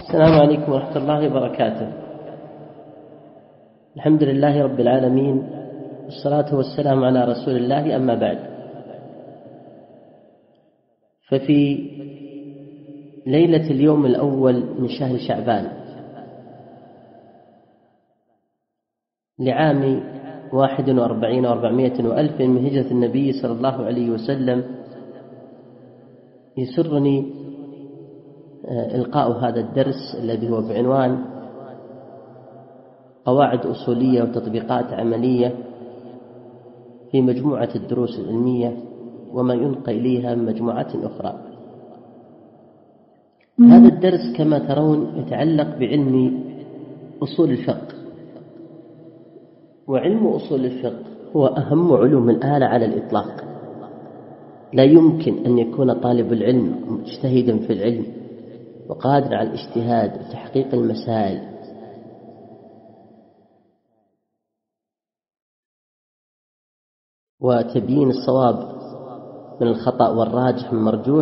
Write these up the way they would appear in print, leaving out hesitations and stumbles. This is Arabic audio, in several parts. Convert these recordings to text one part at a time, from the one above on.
السلام عليكم ورحمة الله وبركاته. الحمد لله رب العالمين، والصلاة والسلام على رسول الله، أما بعد. ففي ليلة اليوم الأول من شهر شعبان لعام 41 و400 وألف من هجرة النبي صلى الله عليه وسلم، يسرني إلقاء هذا الدرس الذي هو بعنوان قواعد أصولية وتطبيقات عملية في مجموعة الدروس العلمية وما ينقى إليها من مجموعات أخرى. هذا الدرس كما ترون يتعلق بعلم أصول الفقه، وعلم أصول الفقه هو أهم علوم الآلة على الإطلاق. لا يمكن أن يكون طالب العلم مجتهدا في العلم وقادر على الاجتهاد وتحقيق المسائل وتبيين الصواب من الخطأ والراجح من المرجوح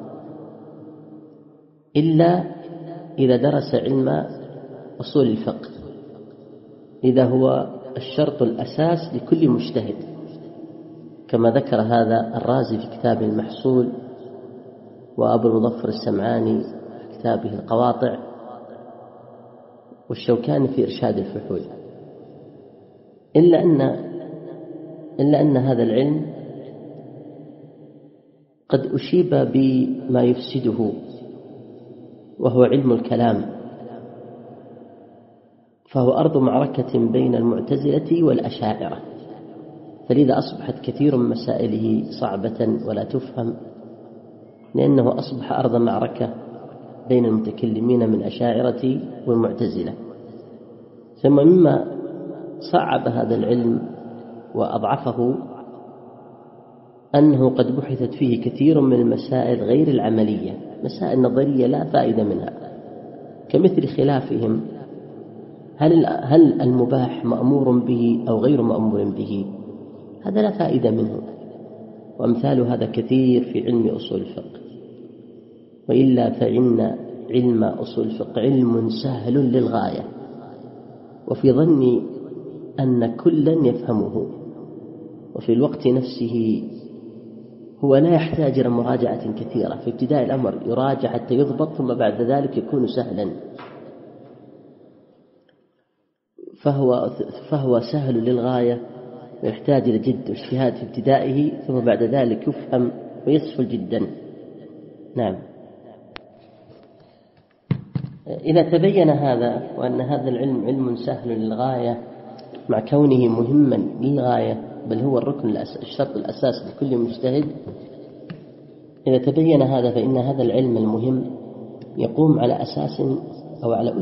إلا إذا درس علم أصول الفقه. إذا هو الشرط الأساس لكل مجتهد، كما ذكر هذا الرازي في كتابه المحصول، وأبو المظفر السمعاني في كتابه القواطع، والشوكاني في إرشاد الفحول. إلا أن هذا العلم قد أشيب بما يفسده، وهو علم الكلام، فهو أرض معركة بين المعتزلة والأشاعرة، فلذا أصبحت كثير من مسائله صعبة ولا تفهم، لأنه أصبح أرض معركة بين المتكلمين من الأشاعرة والمعتزلة. ثم مما صعب هذا العلم وأضعفه أنه قد بحثت فيه كثير من المسائل غير العملية، مسائل نظرية لا فائدة منها، كمثل خلافهم هل المباح مأمور به أو غير مأمور به، هذا لا فائدة منه. وأمثال هذا كثير في علم أصول الفقه. وإلا فإن علم أصول الفقه علم سهل للغاية، وفي ظني أن كلا يفهمه، وفي الوقت نفسه هو لا يحتاج إلى مراجعة كثيرة. في ابتداء الأمر يراجع حتى يضبط، ثم بعد ذلك يكون سهلا. فهو سهل للغاية، ويحتاج إلى جد واجتهاد في ابتدائه، ثم بعد ذلك يفهم ويسهل جدا. نعم. إذا تبين هذا، وأن هذا العلم علم سهل للغاية مع كونه مهما للغاية، بل هو الشرط الأساس لكل مجتهد، إذا تبين هذا فإن هذا العلم المهم يقوم على أساس أو على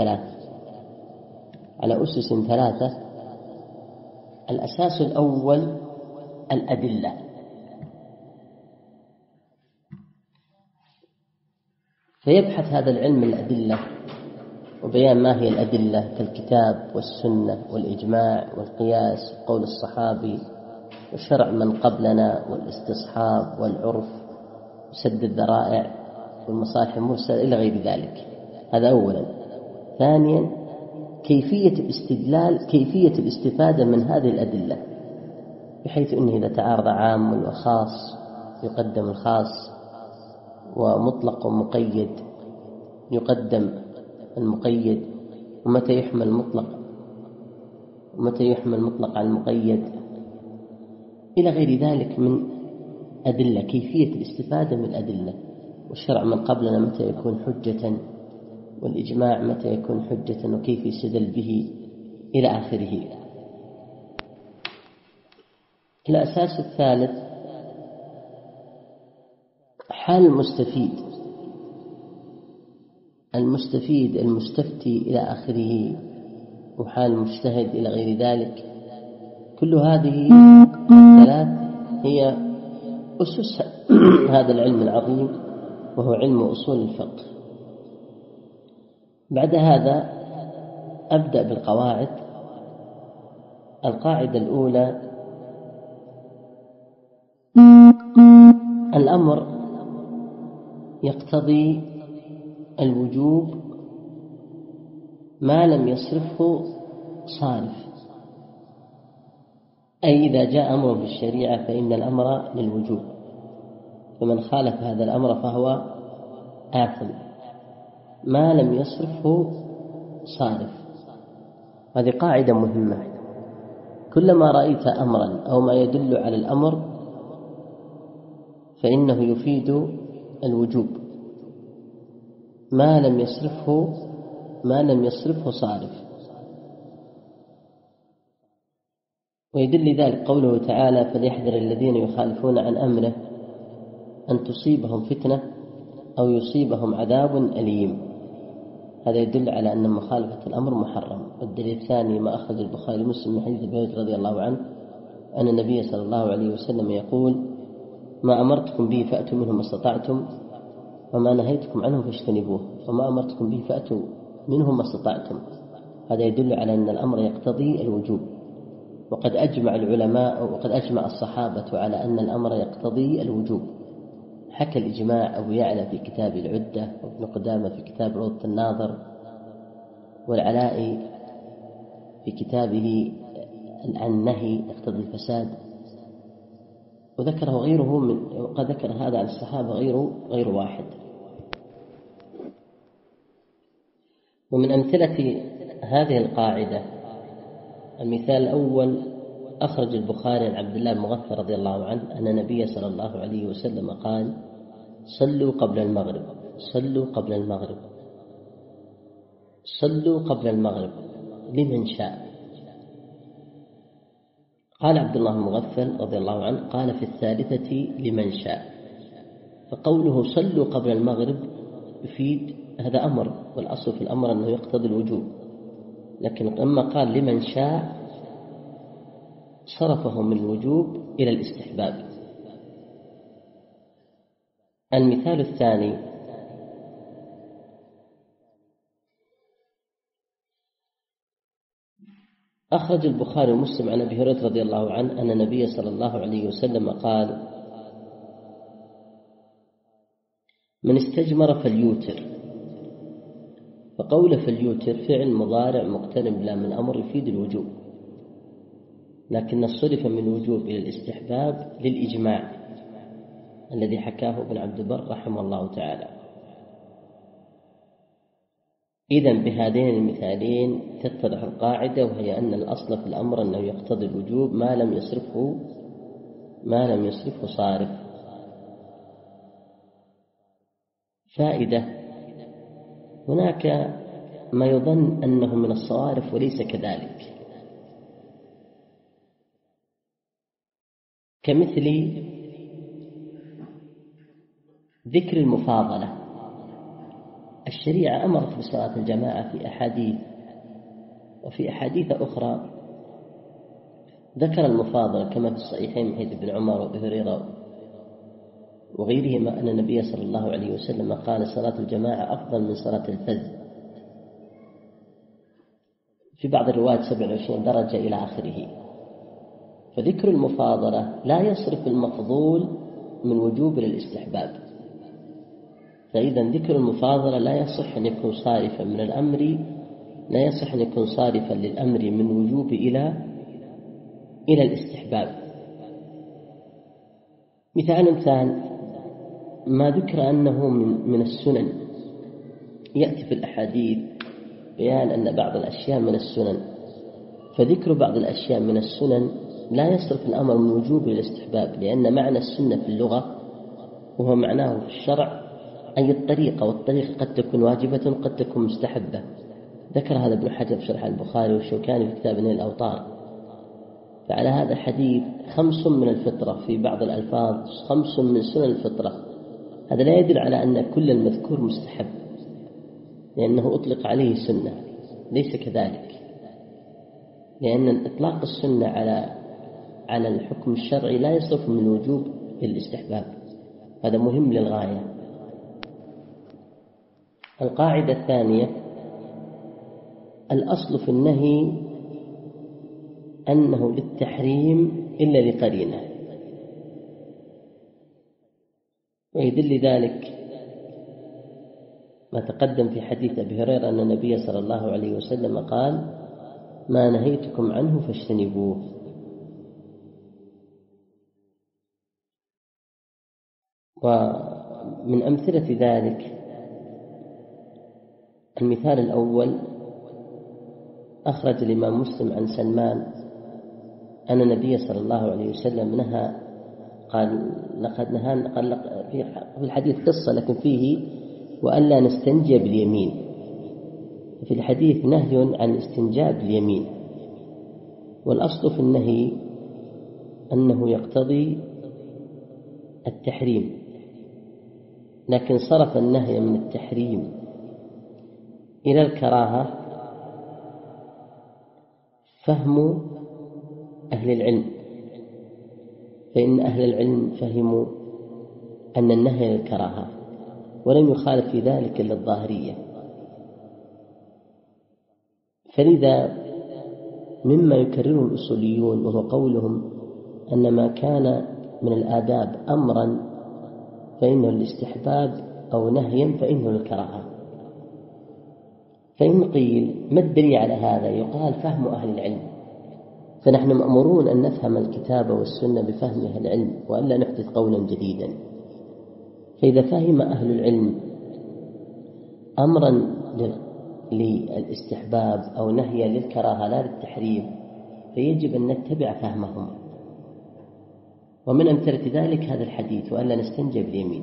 أسس ثلاثة. الأساس الأول الأدلة، فيبحث هذا العلم الأدلة وبيان ما هي الأدلة كالكتاب والسنة والإجماع والقياس وقول الصحابي وشرع من قبلنا والاستصحاب والعرف وسد الذرائع والمصالح المرسلة إلى غير ذلك. هذا أولا. ثانيا كيفية الاستفادة من هذه الأدلة، بحيث أنه إذا تعارض عام وخاص يقدم الخاص، ومطلق ومقيد يقدم المقيد، ومتى يحمل المطلق على المقيد، إلى غير ذلك من أدلة. كيفية الاستفادة من الأدلة، والشرع من قبلنا متى يكون حجة، والإجماع متى يكون حجة، وكيف يستدل به، إلى آخره. الأساس الثالث حال المستفيد المستفتي إلى آخره، وحال المجتهد إلى غير ذلك. كل هذه الثلاث هي أسس هذا العلم العظيم، وهو علم أصول الفقه. بعد هذا أبدأ بالقواعد. القاعدة الأولى: الأمر يقتضي الوجوب ما لم يصرفه صارف، أي إذا جاء أمر في الشريعة فإن الأمر للوجوب، فمن خالف هذا الأمر فهو آثم ما لم يصرفه صارف. هذه قاعدة مهمة، كلما رأيت أمرا أو ما يدل على الأمر فإنه يفيد الوجوب ما لم يصرفه صارف. ويدل ذلك قوله تعالى: فليحذر الذين يخالفون عن أمره أن تصيبهم فتنة أو يصيبهم عذاب أليم. هذا يدل على أن مخالفة الأمر محرم. والدليل الثاني ما أخرج البخاري ومسلم من حديث أبي هريرة رضي الله عنه أن النبي صلى الله عليه وسلم يقول: ما أمرتكم به فأتوا منه ما استطعتم وما نهيتكم عنه فاجتنبوه، وما أمرتكم به فأتوا منه ما استطعتم. هذا يدل على أن الأمر يقتضي الوجوب، وقد أجمع العلماء وقد أجمع الصحابة على أن الأمر يقتضي الوجوب. حكى الإجماع أبو يعلى في كتاب العدة، وابن قدامة في كتاب روضة الناظر، والعلاء في كتابه النهي يقتضي الفساد، وذكره غيره وقد ذكر هذا عن الصحابة غير واحد. ومن أمثلة هذه القاعدة المثال الأول أخرج البخاري عن عبد الله بن مغفل رضي الله عنه أن النبي صلى الله عليه وسلم قال: صلوا قبل المغرب، صلوا قبل المغرب، صلوا قبل المغرب لمن شاء. قال عبد الله بن مغفل رضي الله عنه: قال في الثالثة لمن شاء. فقوله صلوا قبل المغرب يفيد هذا أمر، والأصل في الأمر أنه يقتضي الوجوب، لكن لما قال لمن شاء صرفه من الوجوب إلى الاستحباب. المثال الثاني أخرج البخاري ومسلم عن أبي هريرة رضي الله عنه أن النبي صلى الله عليه وسلم قال: من استجمر فليوتر. فقول فليوتر فعل مضارع مقترن بلام الأمر يفيد الوجوب، لكن الصرف من الوجوب إلى الاستحباب للإجماع الذي حكاه ابن عبد البر رحمه الله تعالى. إذن بهذين المثالين تتضح القاعدة، وهي أن الأصل في الأمر أنه يقتضي الوجوب ما لم يصرفه صارف. فائدة: هناك ما يظن أنه من الصوارف وليس كذلك، كمثل ذكر المفاضلة. الشريعة أمرت بصلاة الجماعة في أحاديث، وفي أحاديث أخرى ذكر المفاضلة كما في الصحيحين من حديث ابن عمر وأبي هريرة وغيرهما أن النبي صلى الله عليه وسلم قال: صلاة الجماعة أفضل من صلاة الفذ، في بعض الروايات 27 درجة إلى آخره. فذكر المفاضلة لا يصرف المفضول من وجوب للاستحباب، فإذا ذكر المفاضلة لا يصح أن يكون صارفا من الأمر، لا يصح أن يكون صارفا للأمر من وجوب إلى الاستحباب. مثال ثاني ما ذكر أنه من السنن، يأتي في الأحاديث بيان أن بعض الأشياء من السنن، فذكر بعض الأشياء من السنن لا يصرف الأمر من وجوب إلى الاستحباب، لأن معنى السنة في اللغة وهو معناه في الشرع أي الطريقة، والطريقة قد تكون واجبة قد تكون مستحبة. ذكر هذا ابن حجر في شرح البخاري والشوكاني في كتاب نيل الأوطار. فعلى هذا الحديث 5 من الفطرة، في بعض الألفاظ 5 من سنن الفطرة، هذا لا يدل على أن كل المذكور مستحب، لأنه أطلق عليه سنة، ليس كذلك، لأن إطلاق السنة على الحكم الشرعي لا يصرف من الوجوب للاستحباب. هذا مهم للغاية. القاعدة الثانية: الأصل في النهي أنه للتحريم إلا لقرينة، ويدل ذلك ما تقدم في حديث أبي هريرة أن النبي صلى الله عليه وسلم قال: ما نهيتكم عنه فاجتنبوه. ومن أمثلة ذلك المثال الأول أخرج الإمام مسلم عن سلمان أن النبي صلى الله عليه وسلم نهى، قال لقد نهانا، قال في الحديث قصة لكن فيه وألا نستنجي باليمين. في الحديث نهي عن استنجاء باليمين، والأصل في النهي أنه يقتضي التحريم، لكن صرف النهي من التحريم إلى الكراهة فهم أهل العلم، فإن أهل العلم فهموا أن النهي للكراهة ولم يخالف في ذلك إلا الظاهرية. فلذا مما يكرره الأصوليون وهو قولهم أن ما كان من الآداب أمرا فإنه الاستحباب أو نهيا فإنه الكراهة. فإن قيل ما الدليل على هذا؟ يقال فهم أهل العلم، فنحن مأمورون أن نفهم الكتاب والسنة بفهم أهل العلم وألا نحدث قولا جديدا. فإذا فهم أهل العلم أمرا للاستحباب أو نهيا للكراهة لا للتحريم فيجب أن نتبع فهمهم. ومن أمثلة ذلك هذا الحديث وألا نستنجي باليمين.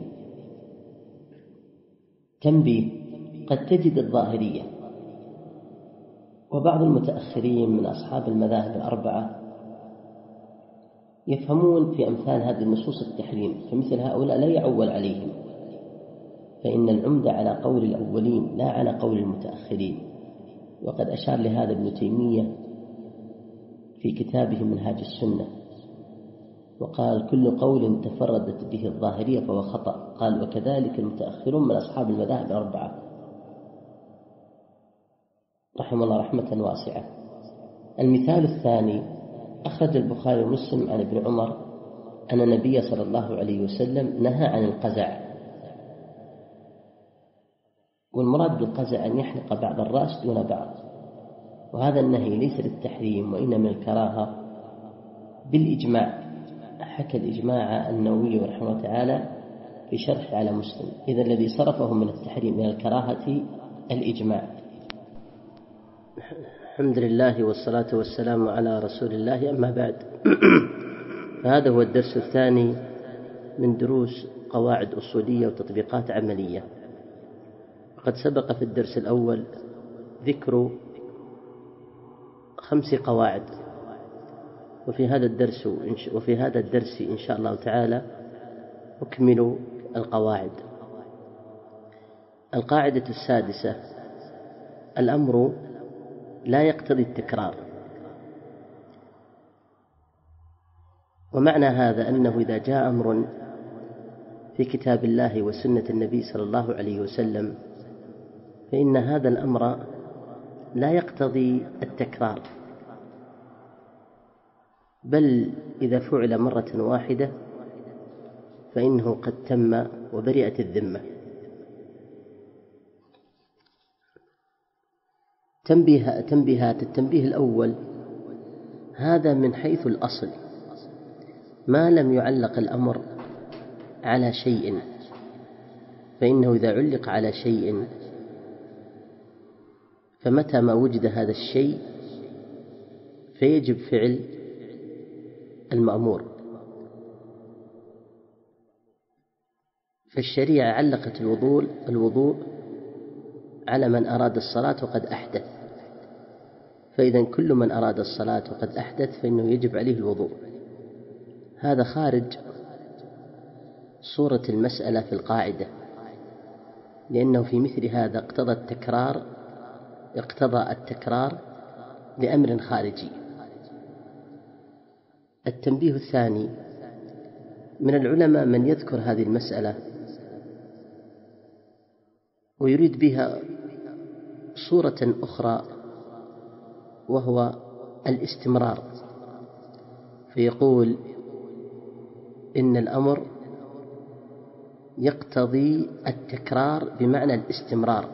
تنبيه: قد تجد الظاهرية وبعض المتأخرين من أصحاب المذاهب الأربعة يفهمون في أمثال هذه النصوص التحريم، فمثل هؤلاء لا يعول عليهم، فإن العمدة على قول الأولين لا على قول المتأخرين. وقد أشار لهذا ابن تيمية في كتابه منهاج السنة وقال: كل قول تفردت به الظاهرية فهو خطأ. قال: وكذلك المتأخرون من أصحاب المذاهب الأربعة رحمه الله رحمة واسعة. المثال الثاني أخرج البخاري ومسلم عن ابن عمر أن النبي صلى الله عليه وسلم نهى عن القزع، والمراد بالقزع أن يحلق بعض الرأس دون بعض، وهذا النهي ليس للتحريم وإنما الكراهة بالإجماع. حكى الإجماع النووي رحمه الله تعالى في شرح على مسلم. إذا الذي صرفه من التحريم إلى الكراهة الإجماع. الحمد لله والصلاة والسلام على رسول الله، أما بعد. فهذا هو الدرس الثاني من دروس قواعد أصولية وتطبيقات عملية. وقد سبق في الدرس الأول ذكر 5 قواعد، وفي هذا الدرس إن شاء الله تعالى أكمل القواعد. القاعدة السادسة: الأمر لا يقتضي التكرار. ومعنى هذا أنه إذا جاء أمر في كتاب الله وسنة النبي صلى الله عليه وسلم فإن هذا الأمر لا يقتضي التكرار، بل إذا فعل مرة واحدة فإنه قد تم وبرئت الذمة. تنبيهات: التنبيه الأول: هذا من حيث الأصل، ما لم يعلق الأمر على شيء، فإنه إذا علق على شيء فمتى ما وجد هذا الشيء فيجب فعل المأمور. فالشريعة علقت الوضوء على من أراد الصلاة وقد أحدث، فإذا كل من أراد الصلاة وقد أحدث فإنه يجب عليه الوضوء. هذا خارج صورة المسألة في القاعدة، لأنه في مثل هذا اقتضى التكرار لأمر خارجي. التنبيه الثاني: من العلماء من يذكر هذه المسألة ويريد بها صورة أخرى وهو الاستمرار، فيقول إن الأمر يقتضي التكرار بمعنى الاستمرار.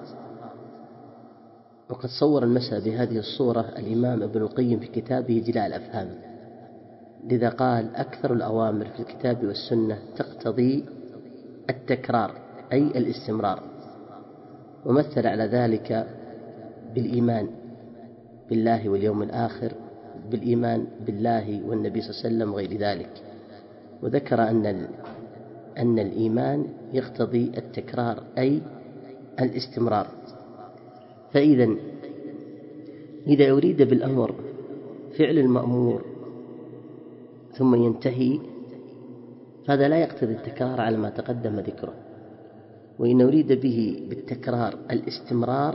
وقد صور المسألة بهذه الصورة الإمام ابن القيم في كتابه جلاء الأفهام، لذا قال أكثر الأوامر في الكتاب والسنة تقتضي التكرار أي الاستمرار، ومثل على ذلك بالإيمان بالله واليوم الآخر، بالإيمان بالله والنبي صلى الله عليه وسلم وغير ذلك، وذكر أن الإيمان يقتضي التكرار أي الاستمرار. فإذا إذا أريد بالأمر فعل المأمور ثم ينتهي فهذا لا يقتضي التكرار على ما تقدم ذكره، وإن أريد به بالتكرار الاستمرار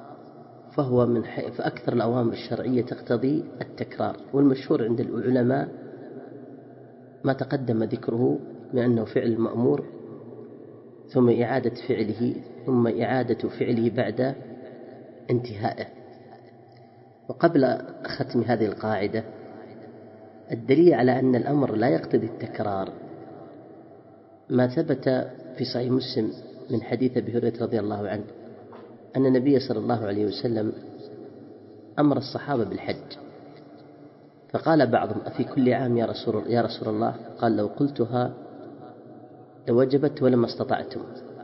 فأكثر الأوامر الشرعية تقتضي التكرار. والمشهور عند العلماء ما تقدم ذكره من أنه فعل المأمور ثم إعادة فعله ثم إعادة فعله بعد انتهائه. وقبل ختم هذه القاعدة الدليل على أن الأمر لا يقتضي التكرار ما ثبت في صحيح مسلم من حديث أبي هريرة رضي الله عنه أن النبي صلى الله عليه وسلم أمر الصحابة بالحج، فقال بعضهم أفي كل عام يا رسول الله؟ قال لو قلتها لوجبت ولما استطعتم.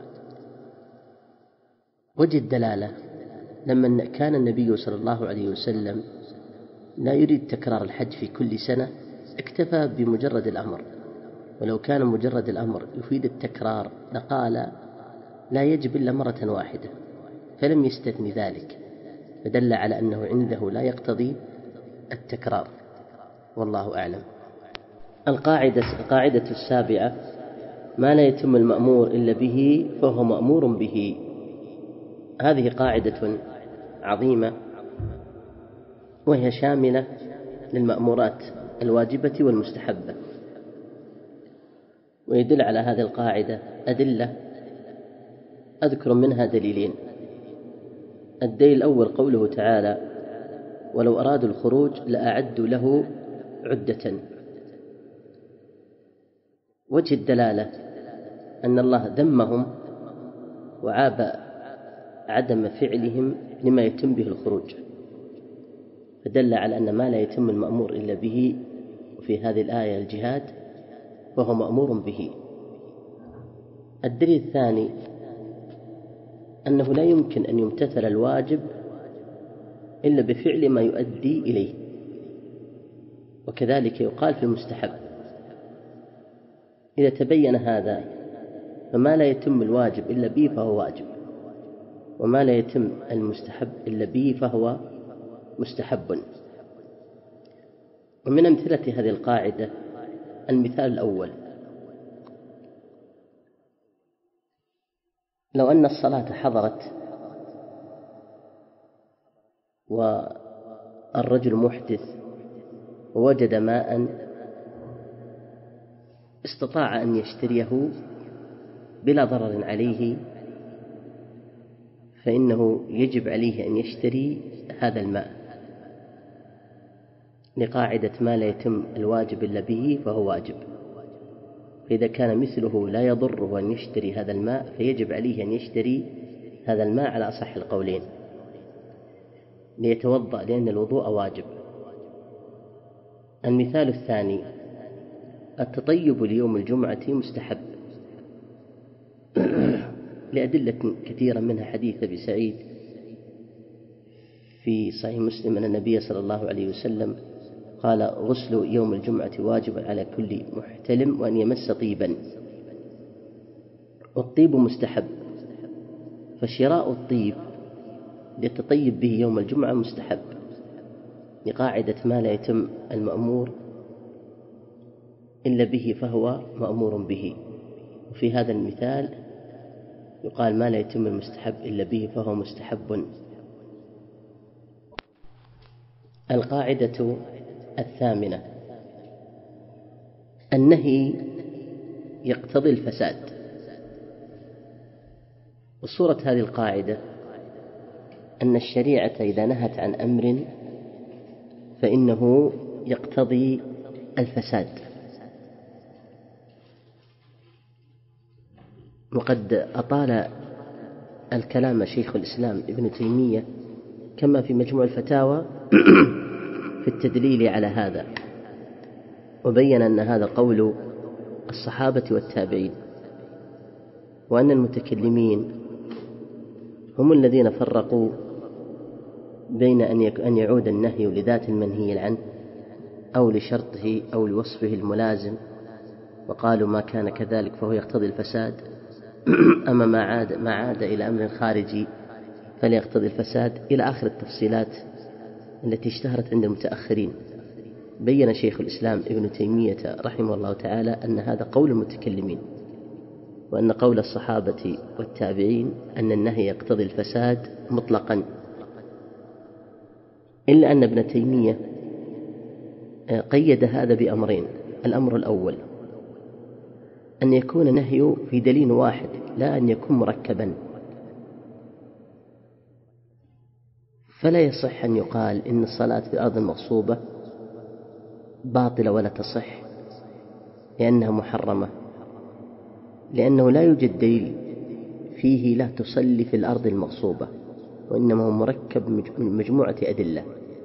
وجه الدلالة لما كان النبي صلى الله عليه وسلم لا يريد تكرار الحج في كل سنة اكتفى بمجرد الأمر، ولو كان مجرد الأمر يفيد التكرار لقال لا يجب إلا مرة واحدة، فلم يستثني ذلك، فدل على أنه عنده لا التكرار. والله أعلم. القاعدة السابعة: ما لا يتم المأمور إلا به فهو مأمور به. هذه قاعدة عظيمة وهي شاملة للمأمورات الواجبة والمستحبة، ويدل على هذه القاعدة أدلة أذكر منها دليلين. الدليل الأول قوله تعالى: ولو أرادوا الخروج لأعدوا له عدة. وجه الدلالة أن الله ذمهم وعاب عدم فعلهم لما يتم به الخروج، فدل على أن ما لا يتم المأمور إلا به، وفي هذه الآية الجهاد وهو مأمور به. الدليل الثاني أنه لا يمكن أن يمتثل الواجب إلا بفعل ما يؤدي إليه، وكذلك يقال في المستحب. إذا تبين هذا فما لا يتم الواجب إلا به فهو واجب، وما لا يتم المستحب إلا به فهو مستحب. ومن أمثلة هذه القاعدة المثال الأول: لو أن الصلاة حضرت والرجل محدث ووجد ماء استطاع أن يشتريه بلا ضرر عليه، فإنه يجب عليه أن يشتري هذا الماء لقاعدة ما لا يتم الواجب إلا به فهو واجب. فإذا كان مثله لا يضره أن يشتري هذا الماء فيجب عليه أن يشتري هذا الماء على أصح القولين ليتوضأ، لأن الوضوء واجب. المثال الثاني: التطيب ليوم الجمعة مستحب لأدلة كثيرة، منها حديث أبي سعيد في صحيح مسلم أن النبي صلى الله عليه وسلم قال: غسل يوم الجمعة واجب على كل محتلم وأن يمس طيبا. والطيب مستحب، فشراء الطيب للتطيب به يوم الجمعة مستحب لقاعدة ما لا يتم المأمور إلا به فهو مأمور به. وفي هذا المثال يقال ما لا يتم المستحب إلا به فهو مستحب. القاعدة الثامنة: النهي يقتضي الفساد. وصورة هذه القاعدة أن الشريعة إذا نهت عن أمر فإنه يقتضي الفساد. وقد أطال الكلام شيخ الإسلام ابن تيمية كما في مجموع الفتاوى في التدليل على هذا، وبين أن هذا قول الصحابة والتابعين، وأن المتكلمين هم الذين فرقوا بين أن يعود النهي لذات المنهي عنه أو لشرطه أو لوصفه الملازم، وقالوا ما كان كذلك فهو يقتضي الفساد، أما ما عاد إلى أمر خارجي فليقتضي الفساد، إلى آخر التفصيلات التي اشتهرت عند المتأخرين. بين شيخ الإسلام ابن تيمية رحمه الله تعالى أن هذا قول المتكلمين، وأن قول الصحابة والتابعين أن النهي يقتضي الفساد مطلقا، إلا أن ابن تيمية قيد هذا بأمرين. الأمر الأول أن يكون نهي في دليل واحد، لا أن يكون مركبا، فلا يصح أن يقال إن الصلاة في الأرض المغصوبة باطلة ولا تصح لأنها محرمة، لأنه لا يوجد دليل فيه لا تصلي في الأرض المغصوبة، وإنما هو مركب من مجموعة أدلة،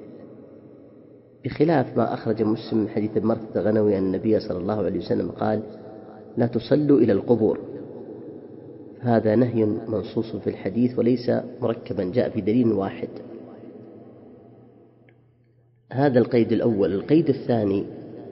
بخلاف ما أخرج مسلم من حديث مرثد غنوي أن النبي صلى الله عليه وسلم قال لا تصلوا إلى القبور. هذا نهي منصوص في الحديث وليس مركبا، جاء في دليل واحد. هذا القيد الأول. القيد الثاني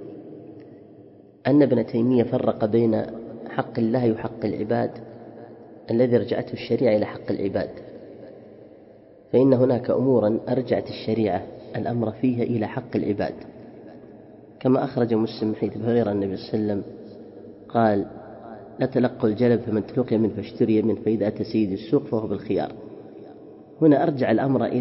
أن ابن تيمية فرق بين حق الله وحق العباد الذي رجعته الشريعة إلى حق العباد، فإن هناك أمورا أرجعت الشريعة الأمر فيها إلى حق العباد، كما أخرج مسلم حيث هريرة النبي صلى الله عليه وسلم قال لا تلقوا الجلب فمن تلقي منه فاشتري منه فإذا أتى سيد السوق فهو بالخيار. هنا أرجع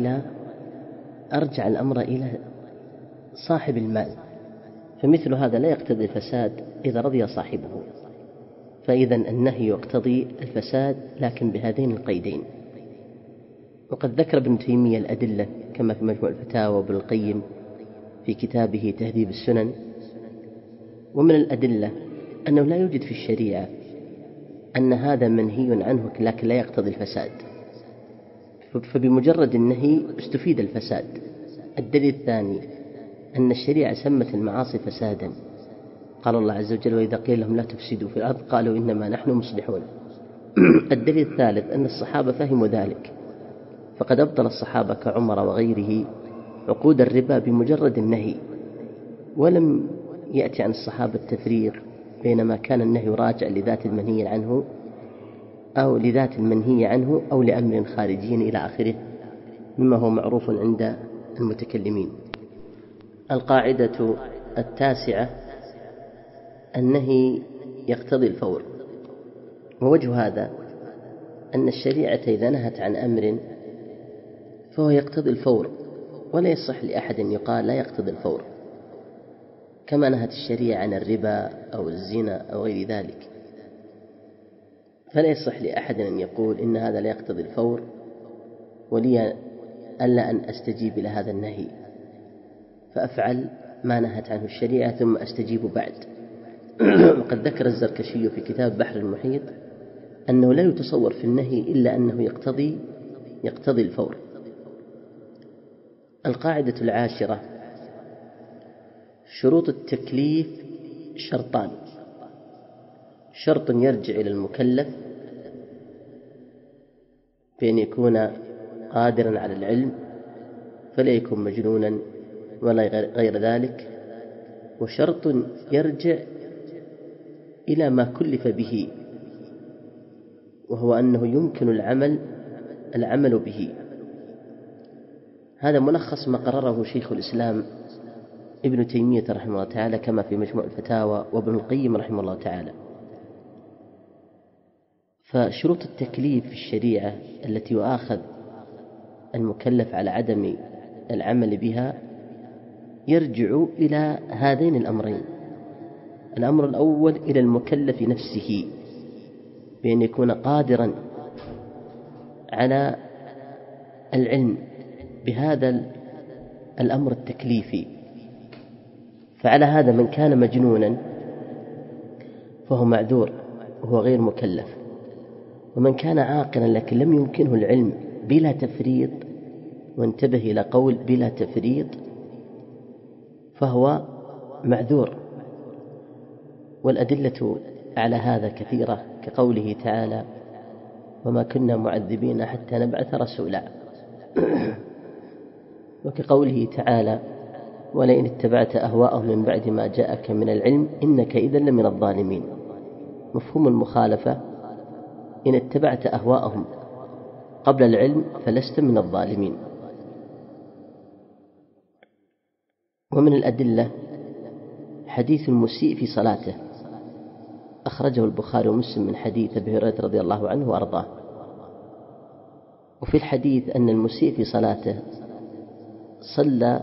الأمر إلى صاحب المال، فمثل هذا لا يقتضي الفساد إذا رضي صاحبه، فإذا النهي يقتضي الفساد لكن بهذين القيدين. وقد ذكر ابن تيمية الأدلة كما في مجموع الفتاوى وابن القيم في كتابه تهذيب السنن. ومن الأدلة أنه لا يوجد في الشريعة أن هذا منهي عنه لكن لا يقتضي الفساد، فبمجرد النهي استفيد الفساد. الدليل الثاني أن الشريعة سمت المعاصي فسادا، قال الله عز وجل وإذا قيل لهم لا تفسدوا في الأرض قالوا إنما نحن مصلحون. الدليل الثالث أن الصحابة فهموا ذلك، فقد أبطل الصحابة كعمر وغيره عقود الربا بمجرد النهي، ولم يأتي عن الصحابة التفريق بينما كان النهي راجع لذات المنهي عنه أو لأمر خارجي إلى آخره، مما هو معروف عند المتكلمين. القاعدة التاسعة النهي يقتضي الفور، ووجه هذا أن الشريعة إذا نهت عن أمر فهو يقتضي الفور، ولا يصح لأحد أن يقال لا يقتضي الفور، كما نهت الشريعة عن الربا أو الزنا أو غير ذلك، فلا يصح لأحد أن يقول إن هذا لا يقتضي الفور ولي ألا أن أستجيب إلى هذا النهي فأفعل ما نهت عنه الشريعة ثم أستجيب بعد. وقد ذكر الزركشي في كتاب بحر المحيط أنه لا يتصور في النهي إلا أنه يقتضي الفور. القاعدة العاشرة شروط التكليف شرطان: شرط يرجع إلى المكلف بأن يكون قادرا على العلم فلا يكون مجنونا ولا غير ذلك، وشرط يرجع إلى ما كلف به وهو أنه يمكن العمل به. هذا ملخص ما قرره شيخ الإسلام ابن تيمية رحمه الله تعالى كما في مجموع الفتاوى وابن القيم رحمه الله تعالى. فشروط التكليف في الشريعة التي يؤاخذ المكلف على عدم العمل بها يرجع إلى هذين الأمرين: الأمر الأول إلى المكلف نفسه بأن يكون قادرا على العلم بهذا الأمر التكليفي، فعلى هذا من كان مجنونا فهو معذور وهو غير مكلف، ومن كان عاقلا لكن لم يمكنه العلم بلا تفريط، وانتبه إلى قول بلا تفريط، فهو معذور. والأدلة على هذا كثيرة، كقوله تعالى: وما كنا معذبين حتى نبعث رسولا، وكقوله تعالى: ولئن اتبعت أهواءهم من بعد ما جاءك من العلم إنك إذا لمن الظالمين. مفهوم المخالفة: إن اتبعت أهواءهم قبل العلم فلست من الظالمين. ومن الأدلة حديث المسيء في صلاته، أخرجه البخاري ومسلم من حديث أبي هريرة رضي الله عنه وأرضاه. وفي الحديث أن المسيء في صلاته صلى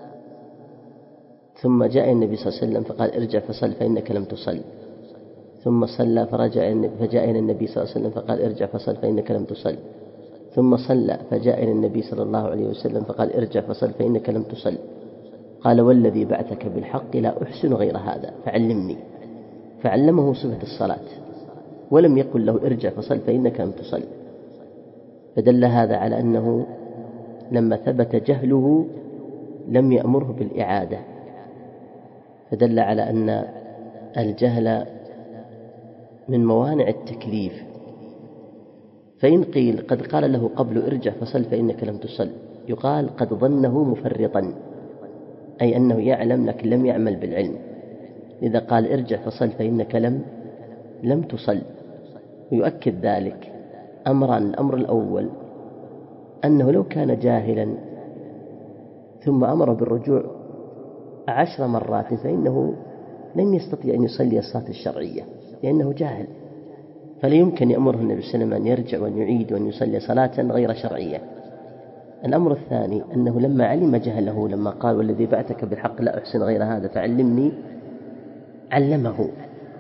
ثم جاء النبي صلى الله عليه وسلم فقال: ارجع فصل فإنك لم تصل. ثم صلى فجاء إلى النبي صلى الله عليه وسلم فقال: ارجع فصل فإنك لم تصل. ثم صلى فجاء إلى النبي صلى الله عليه وسلم فقال: ارجع فصل فإنك لم تصل. قال: والذي بعثك بالحق لا أحسن غير هذا فعلمني. فعلمه صفة الصلاة، ولم يقل له: ارجع فصل فإنك لم تصل. فدل هذا على أنه لما ثبت جهله لم يأمره بالإعادة، فدل على أن الجهل من موانع التكليف. فإن قيل قد قال له قبل: ارجع فصل فإنك لم تصل، يقال قد ظنه مفرطا، أي أنه يعلم لكن لم يعمل بالعلم. إذا قال: ارجع فصل فإنك لم تصل. ويؤكد ذلك أمران: الأمر الأول أنه لو كان جاهلا ثم أمر بالرجوع 10 مرات فإنه لن يستطيع أن يصلي الصلاة الشرعية لأنه جاهل، فلا يمكن يأمره النبي صلى الله عليه وسلم أن يرجع وأن يعيد وأن يصلي صلاة غير شرعية. الأمر الثاني أنه لما علم جهله، لما قال: والذي بعثك بالحق لا أحسن غير هذا فعلمني، علمه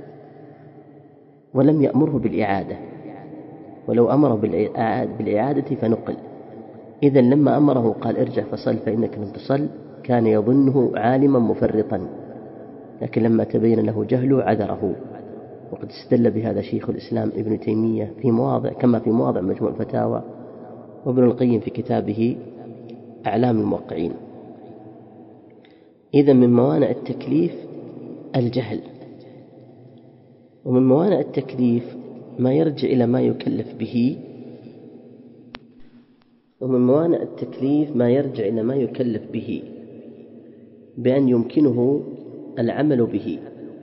ولم يأمره بالإعادة، ولو أمره بالإعادة فنقل. إذن لما أمره قال: ارجع فصل فإنك لم تصل، كان يظنه عالما مفرطا، لكن لما تبين له جهله عذره. وقد استدل بهذا شيخ الإسلام ابن تيمية في مواضع، كما في مواضع مجموع الفتاوى، وابن القيم في كتابه أعلام الموقعين. إذن من موانع التكليف الجهل، ومن موانع التكليف ما يرجع إلى ما يكلف به، ومن موانع التكليف ما يرجع إلى ما يكلف به بأن يمكنه العمل به،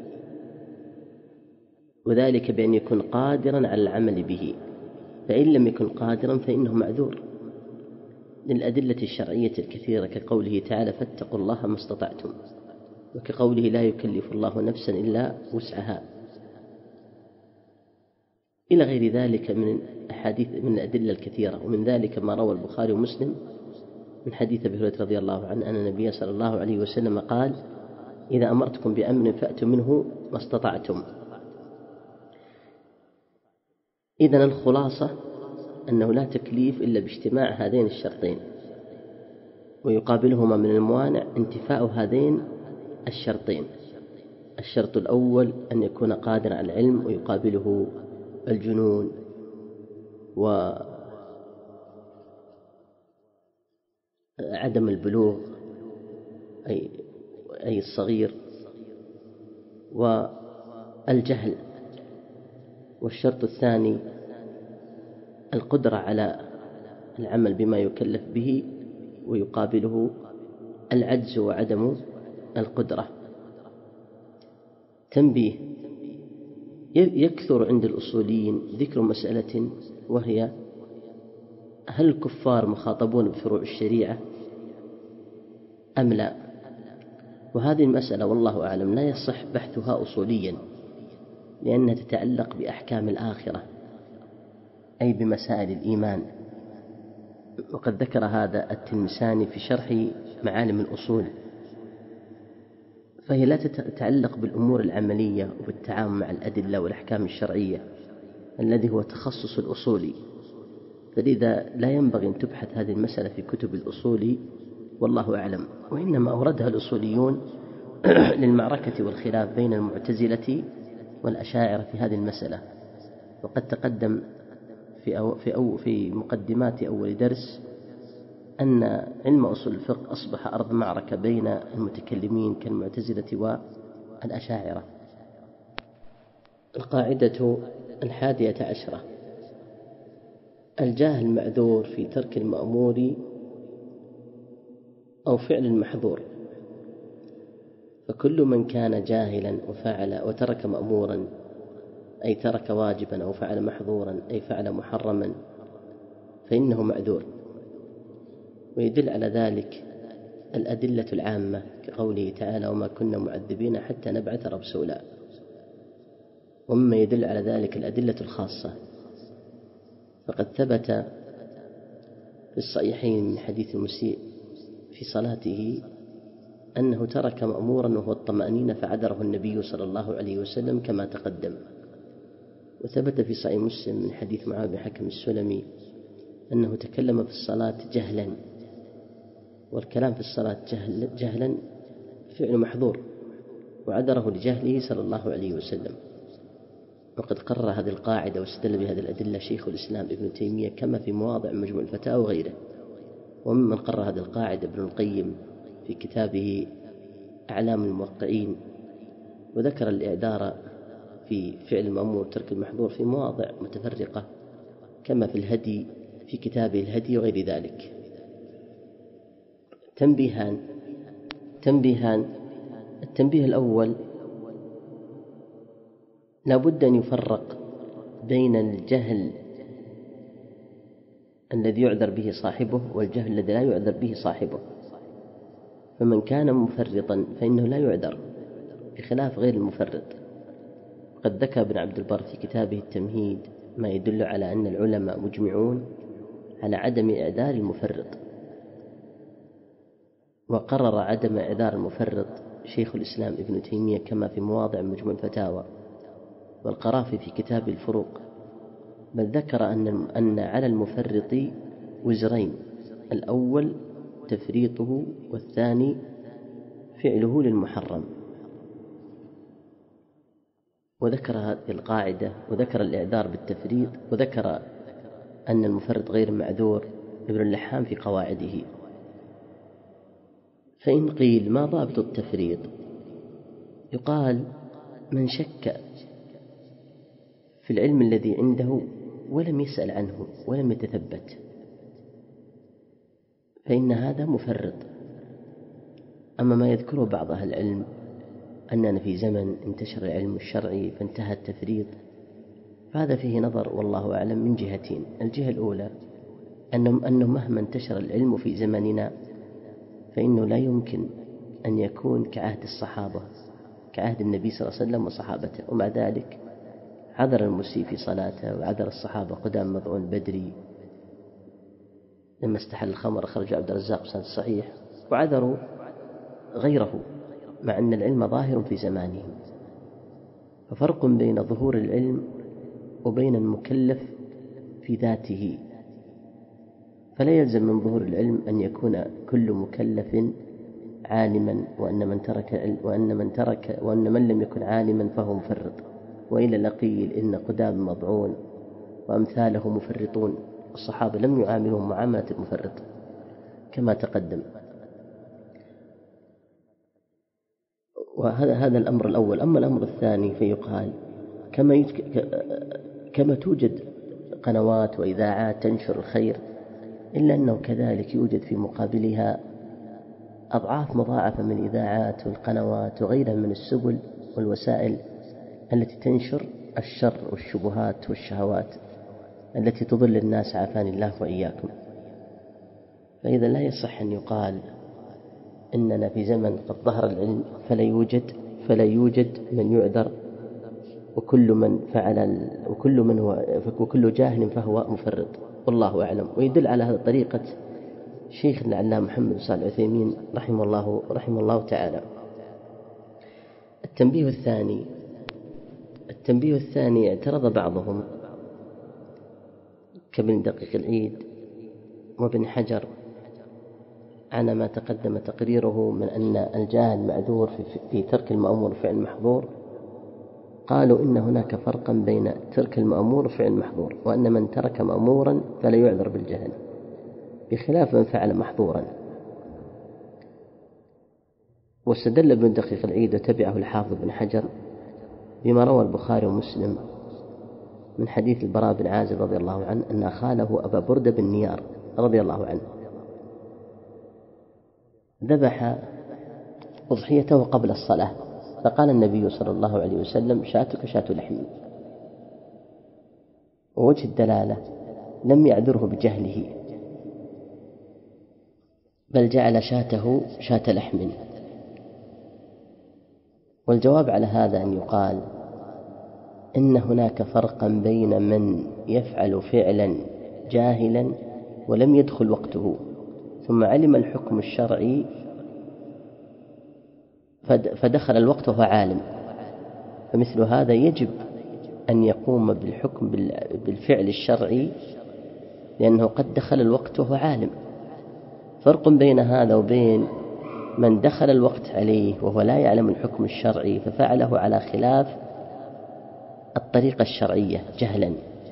وذلك بأن يكون قادرا على العمل به، فإن لم يكن قادرا فإنه معذور للأدلة الشرعية الكثيرة، كقوله تعالى: فاتقوا الله ما استطعتم، وكقوله: لا يكلف الله نفسا إلا وسعها، إلى غير ذلك من أحاديث من الأدلة الكثيرة. ومن ذلك ما روى البخاري ومسلم من حديث أبي هريرة رضي الله عنه أن النبي صلى الله عليه وسلم قال: إذا أمرتكم بأمر فأتوا منه ما استطعتم. إذن الخلاصة أنه لا تكليف إلا باجتماع هذين الشرطين، ويقابلهما من الموانع انتفاء هذين الشرطين. الشرط الأول أن يكون قادر على العلم، ويقابله الجنون وعدم البلوغ أي الصغير، والجهل. والشرط الثاني القدرة على العمل بما يكلف به، ويقابله العجز وعدم القدرة. تنبيه: يكثر عند الأصوليين ذكر مسألة، وهي: هل الكفار مخاطبون بفروع الشريعة أم لا؟ وهذه المسألة والله أعلم لا يصح بحثها أصوليا، لأنها تتعلق بأحكام الآخرة، أي بمسائل الإيمان. وقد ذكر هذا التلمساني في شرح معالم الأصول، فهي لا تتعلق بالأمور العملية وبالتعامل مع الأدلة والأحكام الشرعية الذي هو تخصص الأصولي، فلذا لا ينبغي أن تبحث هذه المسألة في كتب الأصول والله أعلم، وإنما أوردها الأصوليون للمعركة والخلاف بين المعتزلة والأشاعرة في هذه المسألة. وقد تقدم في مقدمات أول درس أن علم أصول الفقه أصبح أرض معركة بين المتكلمين كالمعتزلة والأشاعرة. القاعدة 11: الجاهل معذور في ترك المأمور أو فعل المحظور، فكل من كان جاهلا وفعل وترك مأمورا أي ترك واجبا أو فعل محظورا أي فعل محرما فإنه معذور. ويدل على ذلك الأدلة العامة كقوله تعالى: وما كنا معذبين حتى نبعث رسولا. ومما يدل على ذلك الأدلة الخاصة، فقد ثبت في الصحيحين من حديث المسيء في صلاته أنه ترك مأمورا وهو الطمأنينة فعذره النبي صلى الله عليه وسلم كما تقدم. وثبت في صحيح مسلم من حديث معاذ بن حكم السلمي أنه تكلم في الصلاة جهلا، والكلام في الصلاة جهلا فعل محظور، وعذره لجهله صلى الله عليه وسلم. وقد قرر هذه القاعدة واستدل بهذه الأدلة شيخ الإسلام ابن تيمية كما في مواضع مجموع الفتاوى وغيره. وممن قرر هذه القاعدة ابن القيم في كتابه أعلام الموقعين، وذكر الإعذار في فعل المأمور ترك المحظور في مواضع متفرقة كما في الهدي في كتابه الهدي وغير ذلك. تنبيهان: التنبيه الأول: لا بد أن يفرق بين الجهل الذي يعذر به صاحبه والجهل الذي لا يعذر به صاحبه. فمن كان مفرطا فإنه لا يعذر بخلاف غير المفرط. قد ذكر ابن عبد البر في كتابه التمهيد ما يدل على أن العلماء مجمعون على عدم إعذار المفرط، وقرر عدم إعذار المفرط شيخ الإسلام ابن تيمية كما في مواضع مجموع الفتاوى، والقرافي في كتاب الفروق، بل ذكر أن على المفرط وزرين: الأول تفريطه، والثاني فعله للمحرم. وذكر هذه القاعدة وذكر الإعذار بالتفريط، وذكر أن المفرط غير معذور ابن اللحام في قواعده. فإن قيل: ما ضابط التفريط؟ يقال: من شك في العلم الذي عنده ولم يسأل عنه ولم يتثبت فإن هذا مفرط. أما ما يذكره بعض أهل العلم أننا في زمن انتشر العلم الشرعي فانتهى التفريط، فهذا فيه نظر والله أعلم من جهتين. الجهة الأولى أنه مهما انتشر العلم في زمننا فإنه لا يمكن أن يكون كعهد الصحابة، كعهد النبي صلى الله عليه وسلم وصحابته. ومع ذلك عذر المسيء في صلاته، وعذر الصحابة قدام مضعون البدري لما استحل الخمر خرج عبد الرزاق بسند الصحيح، وعذروا غيره مع أن العلم ظاهر في زمانهم. ففرق بين ظهور العلم وبين المكلف في ذاته، فلا يلزم من ظهور العلم أن يكون كل مكلف عالما، وأن من لم يكن عالما فهو مفرط. وإلا لقيل إن قدام مضعون وأمثاله مفرطون، الصحابة لم يعاملهم معاملة المفرط كما تقدم. وهذا الأمر الأول. أما الأمر الثاني فيقال كما توجد قنوات وإذاعات تنشر الخير، إلا أنه كذلك يوجد في مقابلها أضعاف مضاعفة من الإذاعات والقنوات وغيرها من السبل والوسائل التي تنشر الشر والشبهات والشهوات التي تضل الناس، عافاني الله وإياكم. فإذا لا يصح أن يقال إننا في زمن قد ظهر العلم فلا يوجد من يعذر، وكل جاهل فهو مفرط، والله أعلم. ويدل على هذا طريقة شيخنا العلامة محمد بن صالح العثيمين رحمه الله تعالى. التنبيه الثاني اعترض بعضهم كابن دقيق العيد وابن حجر على ما تقدم تقريره من أن الجاهل معذور في ترك المأمور وفعل المحظور، قالوا إن هناك فرقا بين ترك المأمور وفعل المحظور، وأن من ترك مأمورا فلا يعذر بالجهل بخلاف من فعل محظورا. واستدل ابن دقيق العيد وتبعه الحافظ بن حجر بما روى البخاري ومسلم من حديث البراء بن عازب رضي الله عنه أن خاله أبا بردة بن نيار رضي الله عنه ذبح أضحيته قبل الصلاة، فقال النبي صلى الله عليه وسلم: شاتك شاة لحم. ووجه الدلالة لم يعذره بجهله، بل جعل شاته شاة لحم. والجواب على هذا أن يقال إن هناك فرقا بين من يفعل فعلا جاهلا ولم يدخل وقته ثم علم الحكم الشرعي فدخل الوقت وهو عالم، فمثل هذا يجب أن يقوم بالحكم بالفعل الشرعي لأنه قد دخل الوقت وهو عالم. فرق بين هذا وبين من دخل الوقت عليه وهو لا يعلم الحكم الشرعي ففعله على خلاف الطريقة الشرعية جهلا،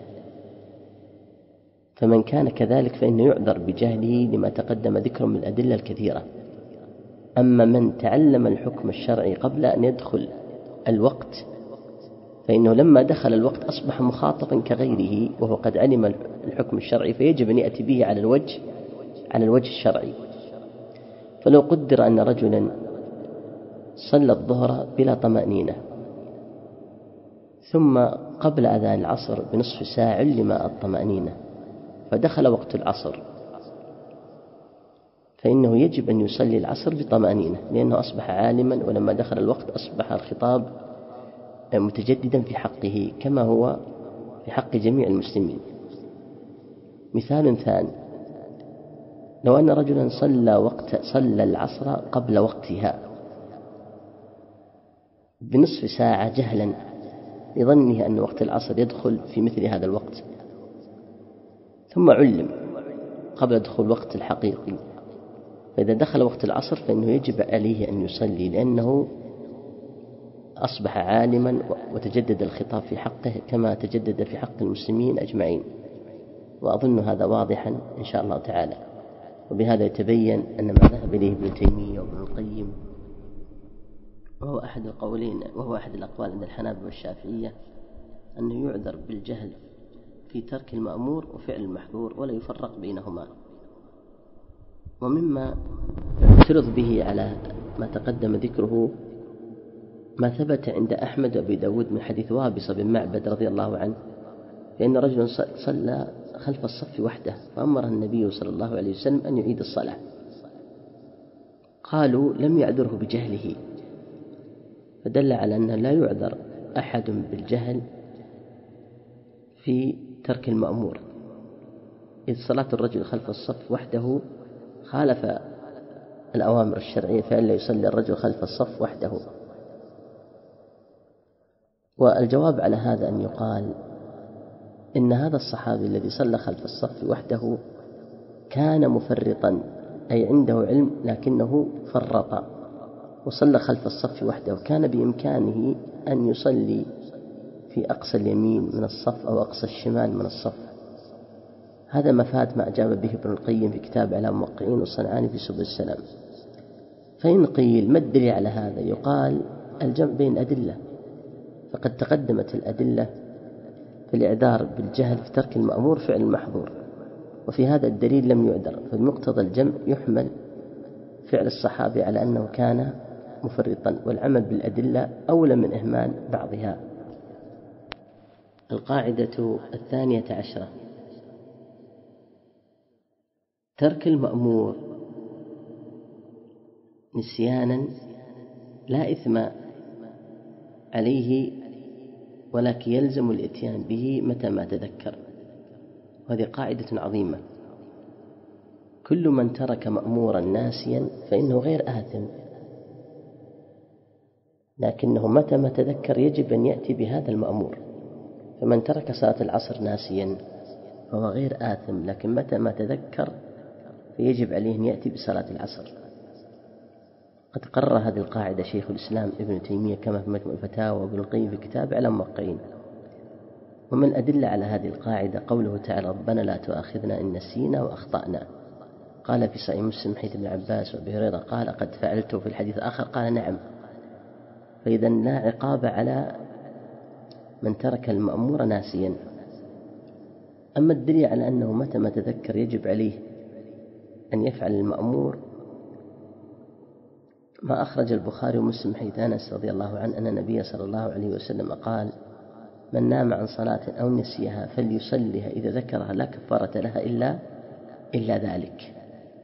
فمن كان كذلك فإنه يعذر بجهله لما تقدم ذكر من الأدلة الكثيرة. أما من تعلم الحكم الشرعي قبل أن يدخل الوقت فإنه لما دخل الوقت أصبح مخاطبا كغيره وهو قد علم الحكم الشرعي، فيجب أن يأتي به على الوجه الشرعي. فلو قدر أن رجلا صلى الظهر بلا طمأنينة ثم قبل أذان العصر بنصف ساعة علم الطمأنينة فدخل وقت العصر، فإنه يجب أن يصلي العصر بطمأنينة لأنه أصبح عالما، ولما دخل الوقت أصبح الخطاب متجددا في حقه كما هو في حق جميع المسلمين. مثال ثاني: لو أن رجلا صلى العصر قبل وقتها بنصف ساعة جهلا لظنه أن وقت العصر يدخل في مثل هذا الوقت، ثم علم قبل دخول الوقت الحقيقي، فإذا دخل وقت العصر فإنه يجب عليه أن يصلي لأنه أصبح عالما وتجدد الخطاب في حقه كما تجدد في حق المسلمين أجمعين. وأظن هذا واضحا إن شاء الله تعالى. وبهذا يتبين أن ما ذهب إليه ابن تيمية وابن القيم وهو أحد الأقوال عند الحنابلة والشافعية أنه يعذر بالجهل في ترك المأمور وفعل المحظور ولا يفرق بينهما. ومما اعترض به على ما تقدم ذكره ما ثبت عند أحمد وأبي داود من حديث وابصة بن معبد رضي الله عنه، فإن رجلا صلى خلف الصف وحده فأمر النبي صلى الله عليه وسلم أن يعيد الصلاة. قالوا لم يعذره بجهله، فدل على أن لا يعذر أحد بالجهل في ترك المأمور، إذ صلاة الرجل خلف الصف وحده خالف الأوامر الشرعية فإلا يصلي الرجل خلف الصف وحده. والجواب على هذا أن يقال إن هذا الصحابي الذي صلى خلف الصف وحده كان مفرطا، أي عنده علم لكنه فرط وصلى خلف الصف وحده، كان بإمكانه أن يصلي في أقصى اليمين من الصف أو أقصى الشمال من الصف. هذا مفاد ما أجاب به ابن القيم في كتاب إعلام الموقعين والصنعاني في سبل السلام. فإن قيل ما الدليل على هذا؟ يقال الجمع بين أدلة، فقد تقدمت الأدلة في الإعذار بالجهل في ترك المأمور فعل المحظور، وفي هذا الدليل لم يعذر، فبمقتضى الجمع يحمل فعل الصحابي على أنه كان مفرطا، والعمل بالأدلة أولى من إهمال بعضها. القاعدة 12: ترك المأمور نسيانا لا إثم عليه، ولكن يلزم الإتيان به متى ما تذكر. وهذه قاعدة عظيمة: كل من ترك مأمورا ناسيا فإنه غير آثم، لكنه متى ما تذكر يجب أن يأتي بهذا المأمور. فمن ترك صلاة العصر ناسيا فهو غير آثم، لكن متى ما تذكر فيجب عليه أن يأتي بصلاة العصر. قد قرر هذه القاعدة شيخ الإسلام ابن تيمية كما في مجموع الفتاوى وابن القيم في كتاب إعلام الموقعين. ومن الأدلة على هذه القاعدة قوله تعالى ربنا لا تؤاخذنا إن نسينا وأخطأنا. قال في صحيح مسلم حديث ابن عباس وأبي هريرة قال قد فعلته، في الحديث الآخر قال نعم. فإذا لا عقاب على من ترك المأمور ناسيا. أما الدليل على أنه متى ما تذكر يجب عليه أن يفعل المأمور ما أخرج البخاري ومسلم حديث أنس رضي الله عنه أن النبي صلى الله عليه وسلم قال من نام عن صلاة أو نسيها فليصليها إذا ذكرها لا كفارة لها إلا ذلك.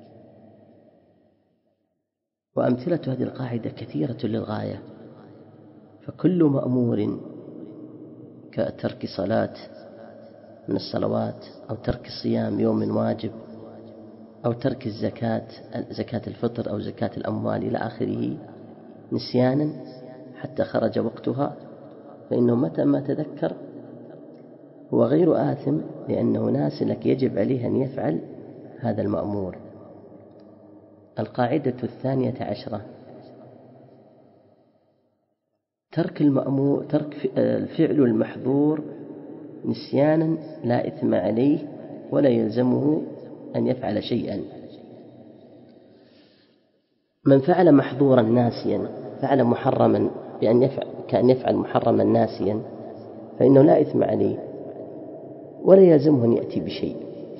وأمثلة هذه القاعدة كثيرة للغاية، فكل مأمور كترك صلاة من الصلوات أو ترك الصيام يوم واجب أو ترك الزكاة، زكاة الفطر أو زكاة الأموال إلى آخره نسيانا حتى خرج وقتها، فإنه متى ما تذكر هو غير آثم لأنه ناس لك يجب عليه أن يفعل هذا المأمور. القاعدة 12 ترك المأمور، ترك الفعل المحظور نسيانا لا إثم عليه ولا يلزمه أن يفعل شيئا. من فعل محظورا ناسيا فعل محرما كأن يفعل محرما ناسيا فإنه لا إثم عليه ولا يلزمه أن يأتي بشيء.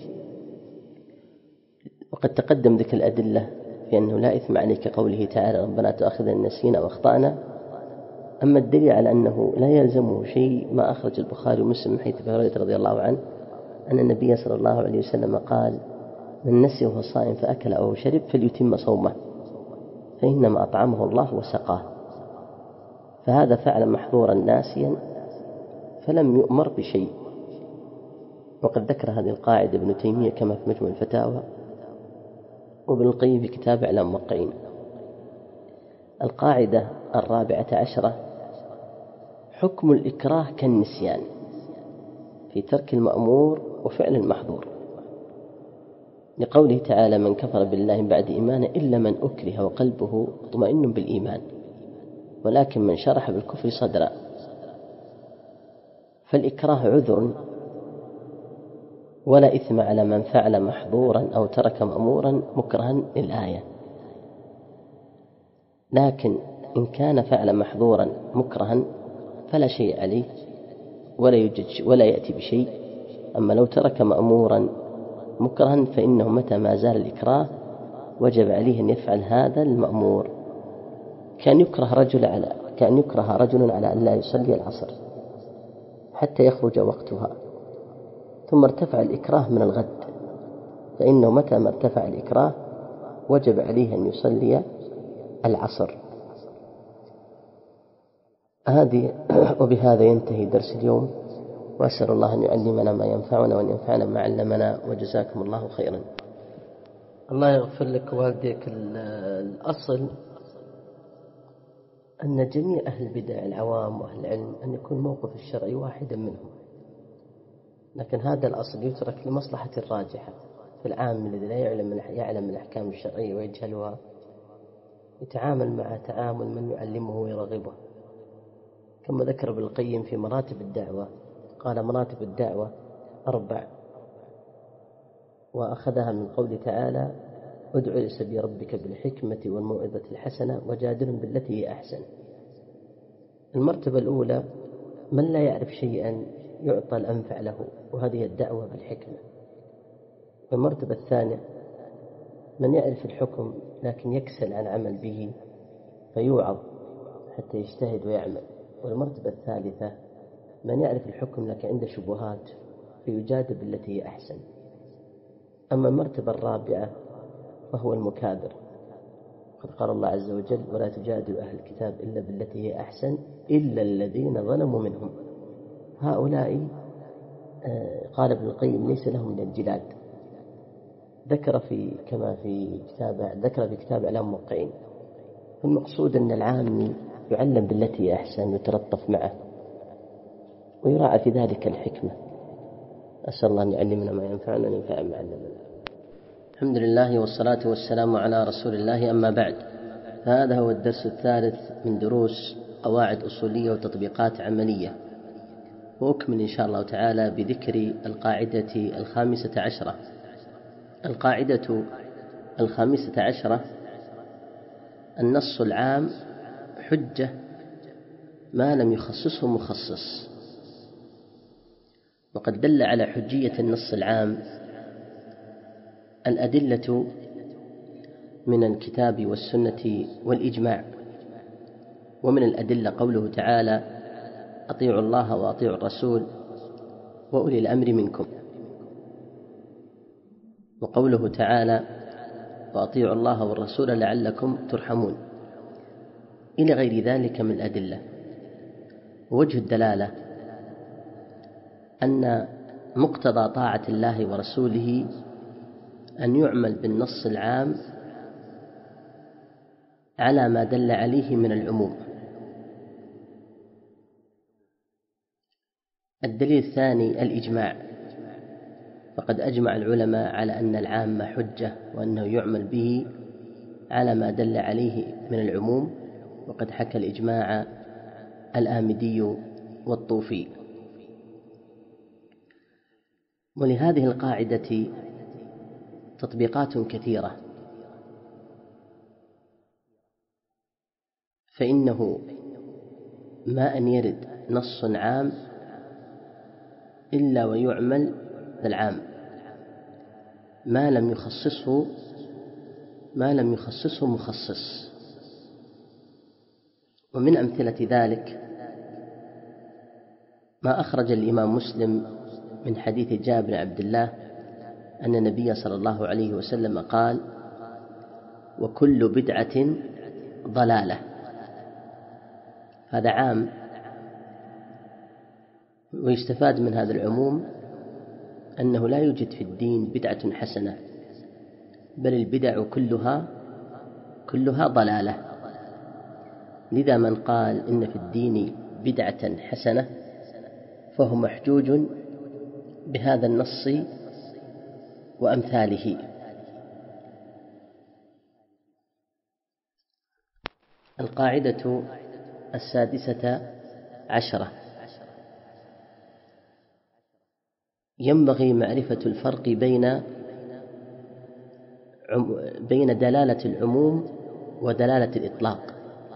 وقد تقدم ذكر الأدلة في أنه لا إثم عليه كقوله تعالى ربنا تؤاخذنا إن نسينا وأخطأنا. أما الدليل على أنه لا يلزمه شيء ما أخرج البخاري ومسلم من حديث أبي هريرة رضي الله عنه أن النبي صلى الله عليه وسلم قال من نسي وهو صائم فأكل أو شرب فليتم صومه فإنما أطعمه الله وسقاه. فهذا فعل محظورا ناسيا فلم يؤمر بشيء. وقد ذكر هذه القاعدة ابن تيمية كما في مجموع الفتاوى وابن القيم في كتاب إعلام الموقعين. القاعدة 14 حكم الإكراه كالنسيان في ترك المأمور وفعل المحظور، لقوله تعالى من كفر بالله بعد إيمانه إلا من أكره وقلبه مطمئن بالإيمان ولكن من شرح بالكفر صدرا. فالإكراه عذر ولا إثم على من فعل محظورا أو ترك مأمورا مكرها للآية. لكن إن كان فعل محظورا مكرها فلا شيء عليه ولا يأتي بشيء. أما لو ترك مأمورا مكرها فإنه متى ما زال الإكراه وجب عليه أن يفعل هذا المأمور. كان يكره رجل على أن لا يصلي العصر حتى يخرج وقتها، ثم ارتفع الإكراه من الغد، فإنه متى ما ارتفع الإكراه وجب عليه أن يصلي العصر. وبهذا ينتهي درس اليوم، وأسأل الله أن يعلمنا ما ينفعنا وأن ينفعنا ما علمنا، وجزاكم الله خيرا. الله يغفر لك والديك. الأصل أن جميع أهل البدع العوام وأهل العلم أن يكون موقف الشرعي واحدا منهم، لكن هذا الأصل يترك لمصلحة الراجحة. فالعام الذي لا يعلم الأحكام الشرعية ويجهلها يتعامل مع تعامل من يعلمه ويرغبه. كما ذكر ابن القيم في مراتب الدعوة قال مراتب الدعوة 4، وأخذها من قول تعالى ادع إلى سبيل ربك بالحكمة والموعظة الحسنة وجادلهم بالتي هي أحسن. المرتبة الأولى من لا يعرف شيئا يعطى الأنفع له، وهذه الدعوة بالحكمة. المرتبة الثانية من يعرف الحكم لكن يكسل عن عمل به فيوعظ حتى يجتهد ويعمل. والمرتبة الثالثة من يعرف الحكم لكن عنده شبهات فيجادل بالتي هي أحسن. أما المرتبة الرابعة فهو المكابر، قد قال الله عز وجل ولا تجادل أهل الكتاب إلا بالتي هي أحسن إلا الذين ظلموا منهم. هؤلاء قال ابن القيم ليس لهم من الجلاد. ذكر في كتاب إعلام الموقعين. المقصود أن العامي يعلم بالتي هي أحسن ويتلطف معه ويراعى في ذلك الحكمة. أسأل الله أن يعلمنا ما ينفعنا وينفعنا ما علمنا. الحمد لله والصلاة والسلام على رسول الله. أما بعد، هذا هو الدرس الثالث من دروس قواعد أصولية وتطبيقات عملية، وأكمل إن شاء الله تعالى بذكر القاعدة 15. القاعدة 15: النص العام حجة ما لم يخصصه مخصص. وقد دل على حجية النص العام الأدلة من الكتاب والسنة والإجماع. ومن الأدلة قوله تعالى: أطيعوا الله وأطيعوا الرسول وأولي الأمر منكم، وقوله تعالى: وأطيعوا الله والرسول لعلكم ترحمون، إلى غير ذلك من الأدلة. ووجه الدلالة أن مقتضى طاعة الله ورسوله أن يعمل بالنص العام على ما دل عليه من العموم. الدليل الثاني الإجماع، فقد أجمع العلماء على أن العام حجة وأنه يعمل به على ما دل عليه من العموم، وقد حكى الإجماع الآمدي والطوفي. ولهذه القاعدة تطبيقات كثيرة، فإنه ما أن يرد نص عام إلا ويعمل بالعام ما لم يخصصه مخصص. ومن أمثلة ذلك ما أخرج الإمام مسلم من حديث جابر بن عبد الله أن النبي صلى الله عليه وسلم قال: وكل بدعة ضلالة. هذا عام، ويستفاد من هذا العموم أنه لا يوجد في الدين بدعة حسنة، بل البدع كلها ضلالة. لذا من قال إن في الدين بدعة حسنة فهو محجوج بهذا النص وأمثاله. القاعدة 16: ينبغي معرفة الفرق بين دلالة العموم ودلالة الإطلاق.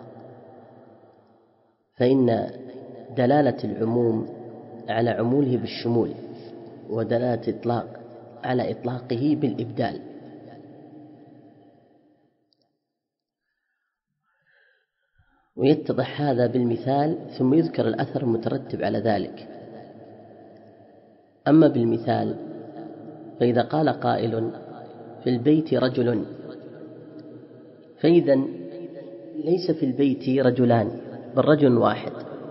فإن دلالة العموم على عموله بالشمول، ودلالة الإطلاق على إطلاقه بالإبدال. ويتضح هذا بالمثال، ثم يذكر الأثر المترتب على ذلك. أما بالمثال فإذا قال قائل: في البيت رجل، فإذا ليس في البيت رجلان بل رجل واحد،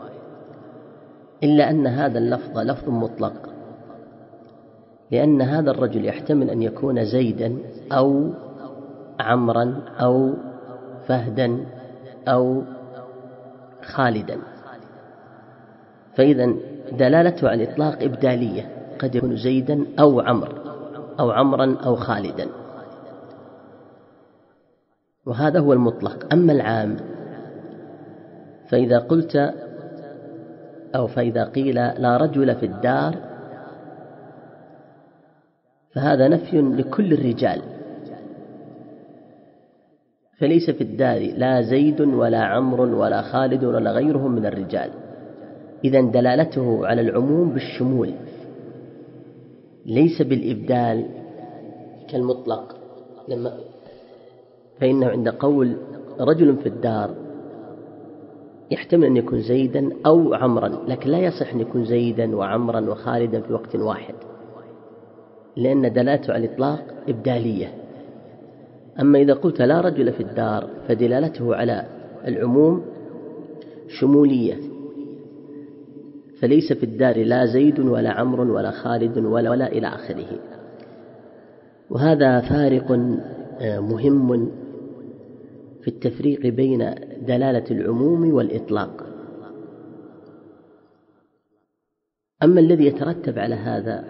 إلا أن هذا اللفظ لفظ مطلق، لأن هذا الرجل يحتمل أن يكون زيدا أو عمرا أو فهدا أو خالدا. فإذا دلالته على الإطلاق إبدالية، قد يكون زيدا أو عمرا أو خالدا، وهذا هو المطلق. أما العام فإذا قيل لا رجل في الدار، فهذا نفي لكل الرجال، فليس في الدار لا زيد ولا عمر ولا خالد ولا غيرهم من الرجال. إذن دلالته على العموم بالشمول ليس بالإبدال كالمطلق. فإنه عند قول رجل في الدار يحتمل أن يكون زيدا أو عمرا، لكن لا يصح أن يكون زيدا وعمرا وخالدا في وقت واحد، لأن دلالته على الإطلاق إبدالية. أما إذا قلت لا رجل في الدار فدلالته على العموم شمولية، فليس في الدار لا زيد ولا عمر ولا خالد ولا إلى آخره. وهذا فارق مهم في التفريق بين دلالة العموم والإطلاق. أما الذي يترتب على هذا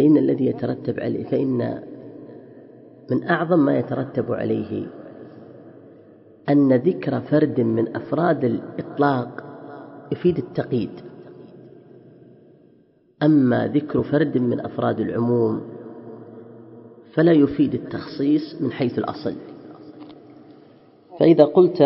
فإن من أعظم ما يترتب عليه أن ذكر فرد من أفراد الإطلاق يفيد التقييد، أما ذكر فرد من أفراد العموم فلا يفيد التخصيص من حيث الأصل. فإذا قلت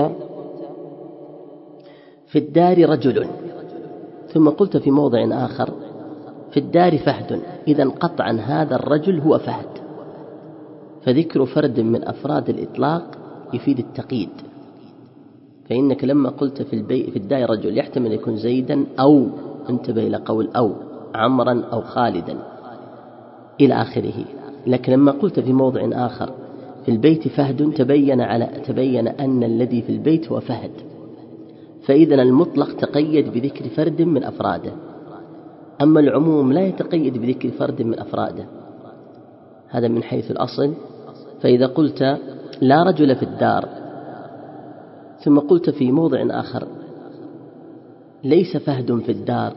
في الدار رجل ثم قلت في موضع آخر في الدار فهد، إذن قطعا هذا الرجل هو فهد، فذكر فرد من أفراد الإطلاق يفيد التقييد. فإنك لما قلت في الدار رجل يحتمل يكون زيدا أو، انتبه إلى قول أو، عمرا أو خالدا إلى آخره. لكن لما قلت في موضع آخر في البيت فهد تبين أن الذي في البيت هو فهد، فإذن المطلق تقيد بذكر فرد من أفراده، أما العموم لا يتقيد بذكر فرد من أفراده. هذا من حيث الأصل. فإذا قلت لا رجل في الدار ثم قلت في موضع آخر ليس فهد في الدار،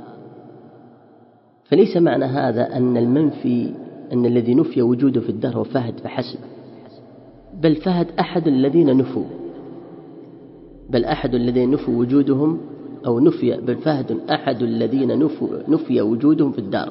فليس معنى هذا أن المنفي أن الذي نفي وجوده في الدار هو فهد فحسب، بل فهد أحد الذين نفوا، بل أحد الذين نفوا وجودهم أو نفي، بل فهد أحد الذين نفي وجودهم في الدار.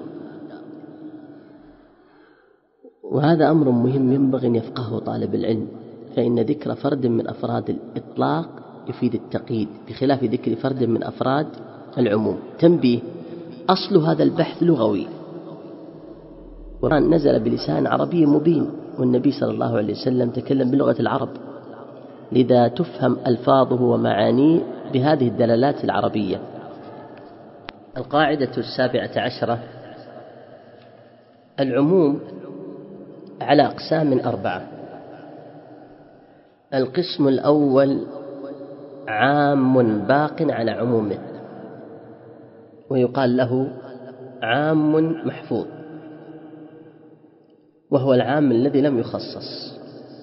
وهذا أمر مهم ينبغي أن يفقهه طالب العلم، فإن ذكر فرد من أفراد الإطلاق يفيد التقييد بخلاف ذكر فرد من أفراد العموم. تنبيه: أصل هذا البحث لغوي، وقرآن نزل بلسان عربي مبين، والنبي صلى الله عليه وسلم تكلم بلغة العرب، لذا تفهم ألفاظه ومعانيه بهذه الدلالات العربية. القاعدة 17: العموم على أقسام 4. القسم الأول عام باق على عمومه، ويقال له عام محفوظ، وهو العام الذي لم يخصص،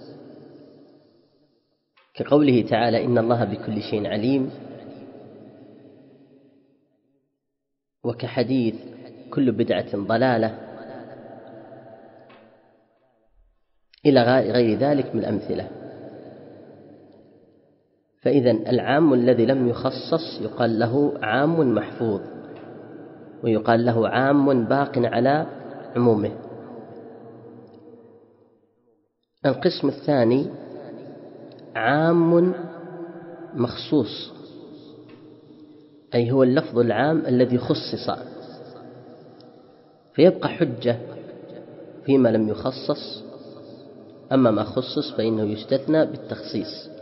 كقوله تعالى: إن الله بكل شيء عليم، وكحديث: كل بدعة ضلالة، إلى غير ذلك من الأمثلة. فإذن العام الذي لم يخصص يقال له عام محفوظ، ويقال له عام باق على عمومه. القسم الثاني عام مخصوص، أي هو اللفظ العام الذي خصص، فيبقى حجة فيما لم يخصص، أما ما خصص فإنه يستثنى بالتخصيص.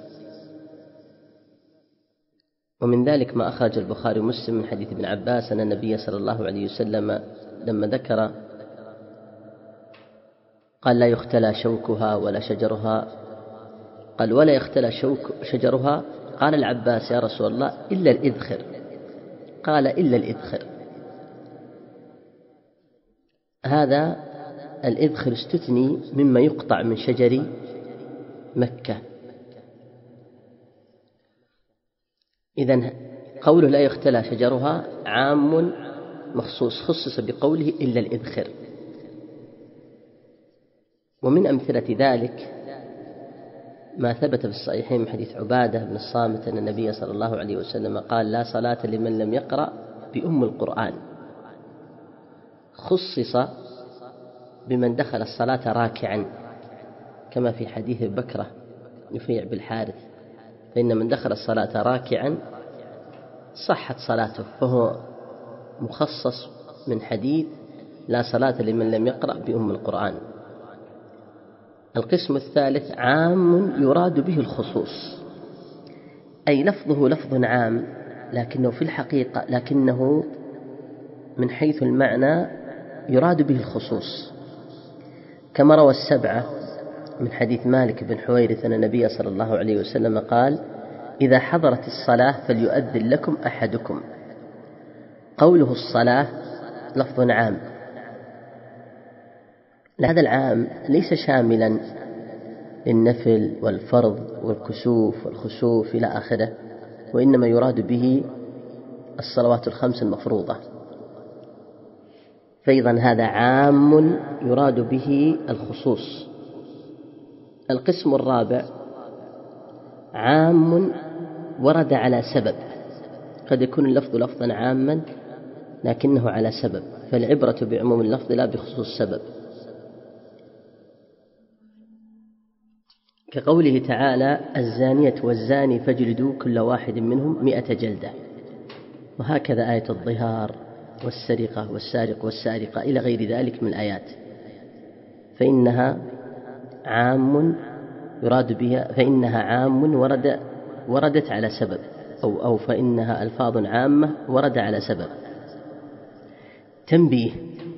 ومن ذلك ما أخرج البخاري ومسلم من حديث ابن عباس أن النبي صلى الله عليه وسلم لما ذكر قال: لا يختلى شوكها ولا شجرها، قال: ولا يختلى شجرها، قال العباس: يا رسول الله إلا الإذخر، قال: إلا الإذخر. هذا الإذخر استثني مما يقطع من شجر مكة. إذن قوله لا يختلى شجرها عام مخصوص، خصص بقوله إلا الإذخر. ومن أمثلة ذلك ما ثبت في الصحيحين من حديث عبادة بن الصامت أن النبي صلى الله عليه وسلم قال: لا صلاة لمن لم يقرأ بأم القرآن. خصص بمن دخل الصلاة راكعا، كما في حديث بكرة نفيع بالحارث، فإن من دخل الصلاة راكعا صحت صلاته، فهو مخصص من حديث لا صلاة لمن لم يقرأ بأم القرآن. القسم الثالث عام يراد به الخصوص، أي لفظه لفظ عام لكنه في الحقيقة من حيث المعنى يراد به الخصوص، كما روى 7 من حديث مالك بن حويرث أن النبي صلى الله عليه وسلم قال: إذا حضرت الصلاة فليؤذن لكم أحدكم. قوله الصلاة لفظ عام، هذا العام ليس شاملا للنفل والفرض والكسوف والخسوف إلى آخره، وإنما يراد به الصلوات الخمس المفروضة. فإذا هذا عام يراد به الخصوص. القسم الرابع عام ورد على سبب، قد يكون اللفظ لفظا عاما لكنه على سبب، فالعبرة بعموم اللفظ لا بخصوص السبب، كقوله تعالى: الزانية والزاني فاجلدوا كل واحد منهم 100 جلدة. وهكذا آية الظهار والسرقة والسارق والسارقة إلى غير ذلك من الآيات، فإنها عام يراد بها، فإنها عام وردت على سبب، أو فإنها ألفاظ عامة ورد على سبب. تنبيه: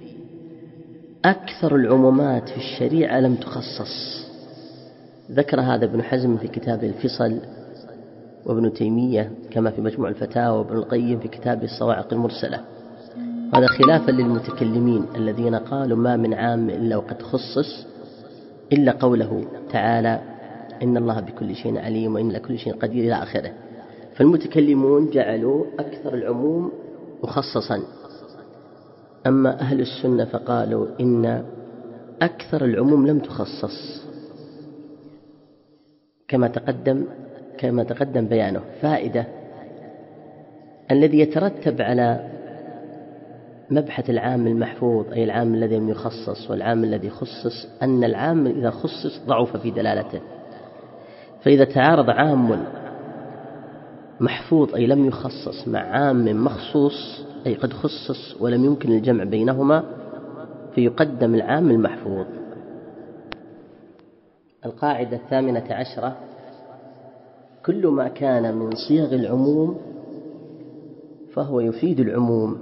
أكثر العمومات في الشريعة لم تخصص، ذكر هذا ابن حزم في كتاب الفصل، وابن تيمية كما في مجموع الفتاوى، وابن القيم في كتاب الصواعق المرسلة. هذا خلافا للمتكلمين الذين قالوا ما من عام إلا وقد خصص، إلا قوله تعالى: إن الله بكل شيء عليم وإن لكل شيء قدير إلى آخره. فالمتكلمون جعلوا أكثر العموم مخصصا، أما أهل السنة فقالوا إن أكثر العموم لم تخصص، كما تقدم بيانه. فائدة: الذي يترتب على مبحث العام المحفوظ، أي العام الذي لم يخصص والعام الذي خصص، أن العام إذا خصص ضعف في دلالته، فإذا تعارض عام محفوظ أي لم يخصص مع عام مخصوص أي قد خصص ولم يمكن الجمع بينهما، فيقدم العام المحفوظ. القاعدة 18: كل ما كان من صيغ العموم فهو يفيد العموم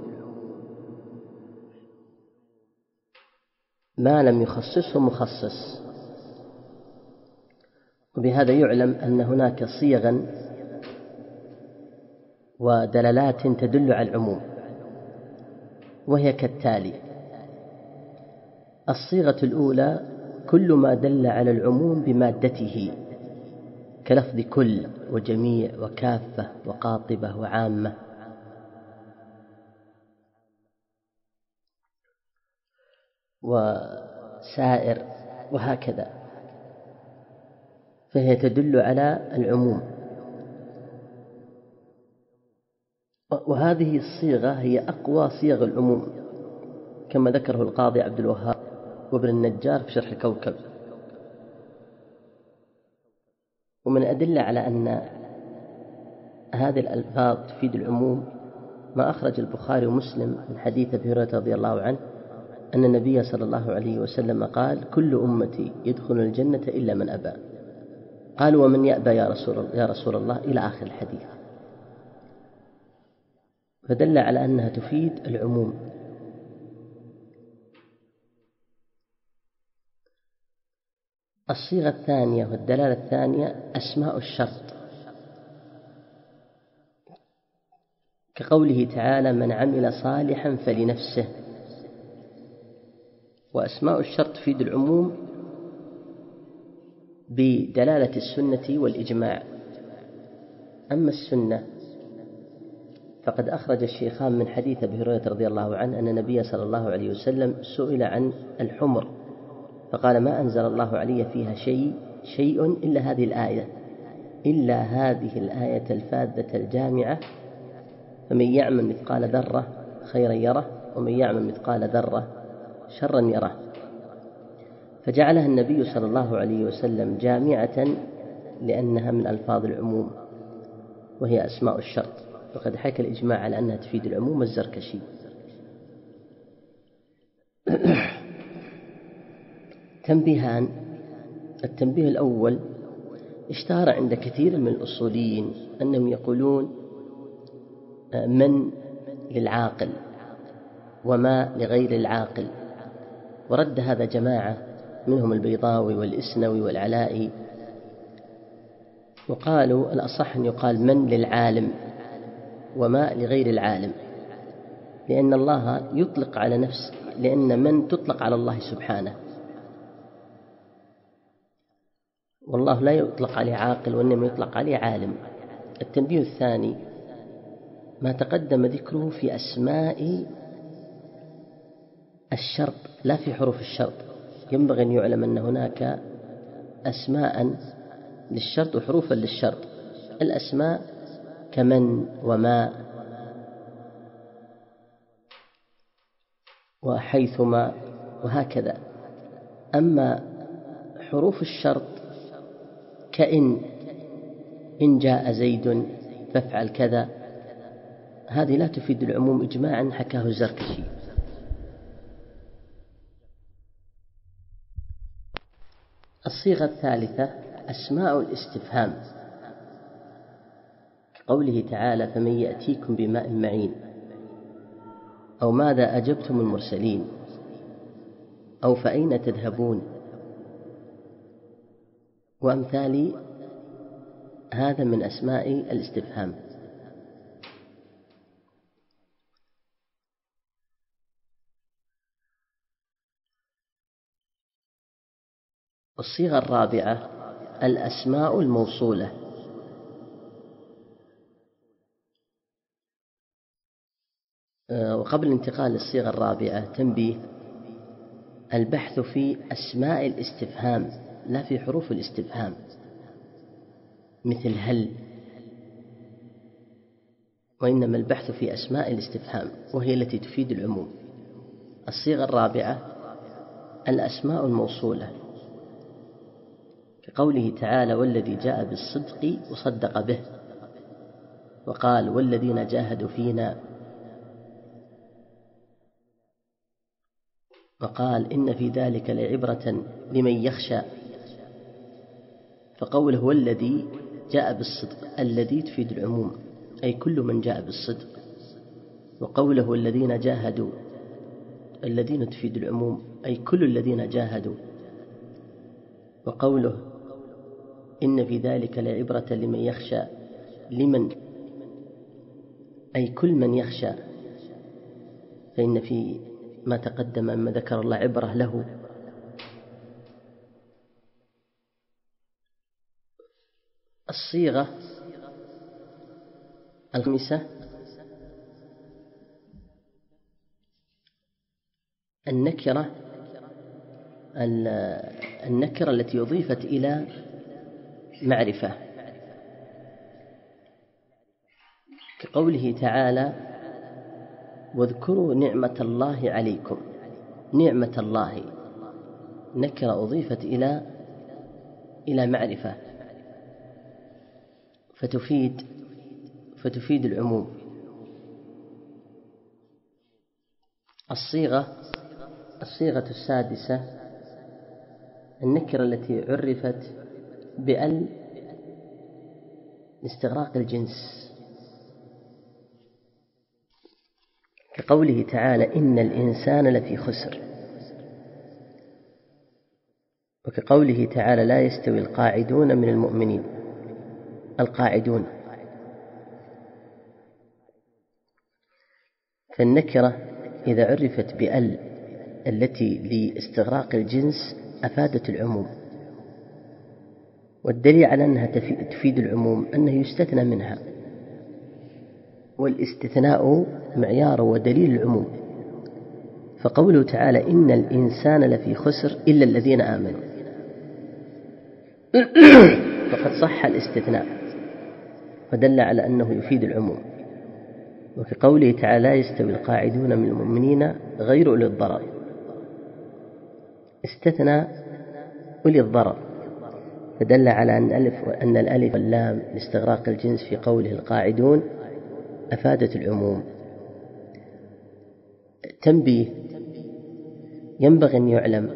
ما لم يخصصه مخصص. وبهذا يعلم أن هناك صيغا ودلالات تدل على العموم، وهي كالتالي: الصيغة الأولى كل ما دل على العموم بمادته، كلفظ كل وجميع وكافة وقاطبة وعامة. وسائر وهكذا، فهي تدل على العموم. وهذه الصيغة هي أقوى صيغ العموم، كما ذكره القاضي عبد الوهاب وابن النجار في شرح الكوكب. ومن أدلة على أن هذه الألفاظ تفيد العموم ما أخرج البخاري ومسلم من حديث أبي هريرة رضي الله عنه أن النبي صلى الله عليه وسلم قال: كل أمتي يدخل الجنة إلا من أبى. قالوا: ومن يأبى يا رسول الله، إلى آخر الحديث. فدل على أنها تفيد العموم. الصيغة الثانية والدلالة الثانية أسماء الشرط، كقوله تعالى: من عمل صالحا فلنفسه. وأسماء الشرط تفيد العموم بدلالة السنة والإجماع. أما السنة فقد أخرج الشيخان من حديث أبي هريرة رضي الله عنه أن النبي صلى الله عليه وسلم سئل عن الحمر فقال: ما أنزل الله علي فيها شيء إلا هذه الآية، إلا هذه الآية الفاذة الجامعة: فمن يعمل مثقال ذرة خيرا يره ومن يعمل مثقال ذرة شرا يره. فجعلها النبي صلى الله عليه وسلم جامعة لأنها من ألفاظ العموم، وهي أسماء الشرط. وقد حكى الإجماع على أنها تفيد العموم الزركشي. تنبيهان: التنبيه الأول: اشتهر عند كثير من الأصوليين أنهم يقولون من للعاقل وما لغير العاقل، ورد هذا جماعة منهم البيضاوي والإسنوي والعلائي، وقالوا الأصح أن يقال من للعالم وما لغير العالم، لأن الله يطلق على نفس، لأن من تطلق على الله سبحانه، والله لا يطلق عليه عاقل وإنما يطلق عليه عالم. التنبيه الثاني: ما تقدم ذكره في أسماء الشرط لا في حروف الشرط. ينبغي أن يعلم أن هناك أسماء للشرط وحروفا للشرط. الأسماء كمن وما وحيثما وهكذا. أما حروف الشرط كإن جاء زيد فافعل كذا، هذه لا تفيد العموم إجماعا، حكاه الزركشي. الصيغة الثالثة أسماء الاستفهام، كقوله تعالى: فمن يأتيكم بماء معين، أو ماذا أجبتم المرسلين، أو فأين تذهبون، وأمثال هذا من أسماء الاستفهام. الصيغة الرابعة الأسماء الموصولة، وقبل الانتقال للصيغة الرابعة تنبيه: البحث في أسماء الاستفهام لا في حروف الاستفهام، مثل هل، وإنما البحث في أسماء الاستفهام وهي التي تفيد العموم. الصيغة الرابعة الأسماء الموصولة، كقوله تعالى: والذي جاء بالصدق وصدق به، وقال: والذين جاهدوا فينا، وقال: إن في ذلك لعبرة لمن يخشى. فقوله والذي جاء بالصدق، الذي تفيد العموم أي كل من جاء بالصدق، وقوله الذين جاهدوا، الذين تفيد العموم أي كل الذين جاهدوا، وقوله إن في ذلك لعبرة لمن يخشى، لمن أي كل من يخشى، فإن في ما تقدم مما ذكر الله عبرة له. الصيغة الخامسة النكرة التي أضيفت إلى معرفة، كقوله تعالى: واذكروا نعمة الله عليكم. نعمة الله نكرة أضيفت إلى معرفة فتفيد العموم. الصيغة السادسة النكرة التي عرفت بأل لاستغراق الجنس، كقوله تعالى: إن الإنسان لفي خسر، وكقوله تعالى: لا يستوي القاعدون من المؤمنين. القاعدون، فالنكرة إذا عرفت بأل التي لاستغراق الجنس أفادت العموم، والدليل على أنها تفيد العموم أنه يستثنى منها، والاستثناء معيار ودليل العموم. فقوله تعالى: إن الإنسان لفي خسر إلا الذين آمنوا، فقد صح الاستثناء ودل على أنه يفيد العموم. وفي قوله تعالى: لا يستوي القاعدون من المؤمنين غير أولي الضرر، استثنى أولي الضرر، فدل على أن الألف واللام لاستغراق الجنس في قوله القاعدون أفادت العموم. تنبيه: ينبغي أن يعلم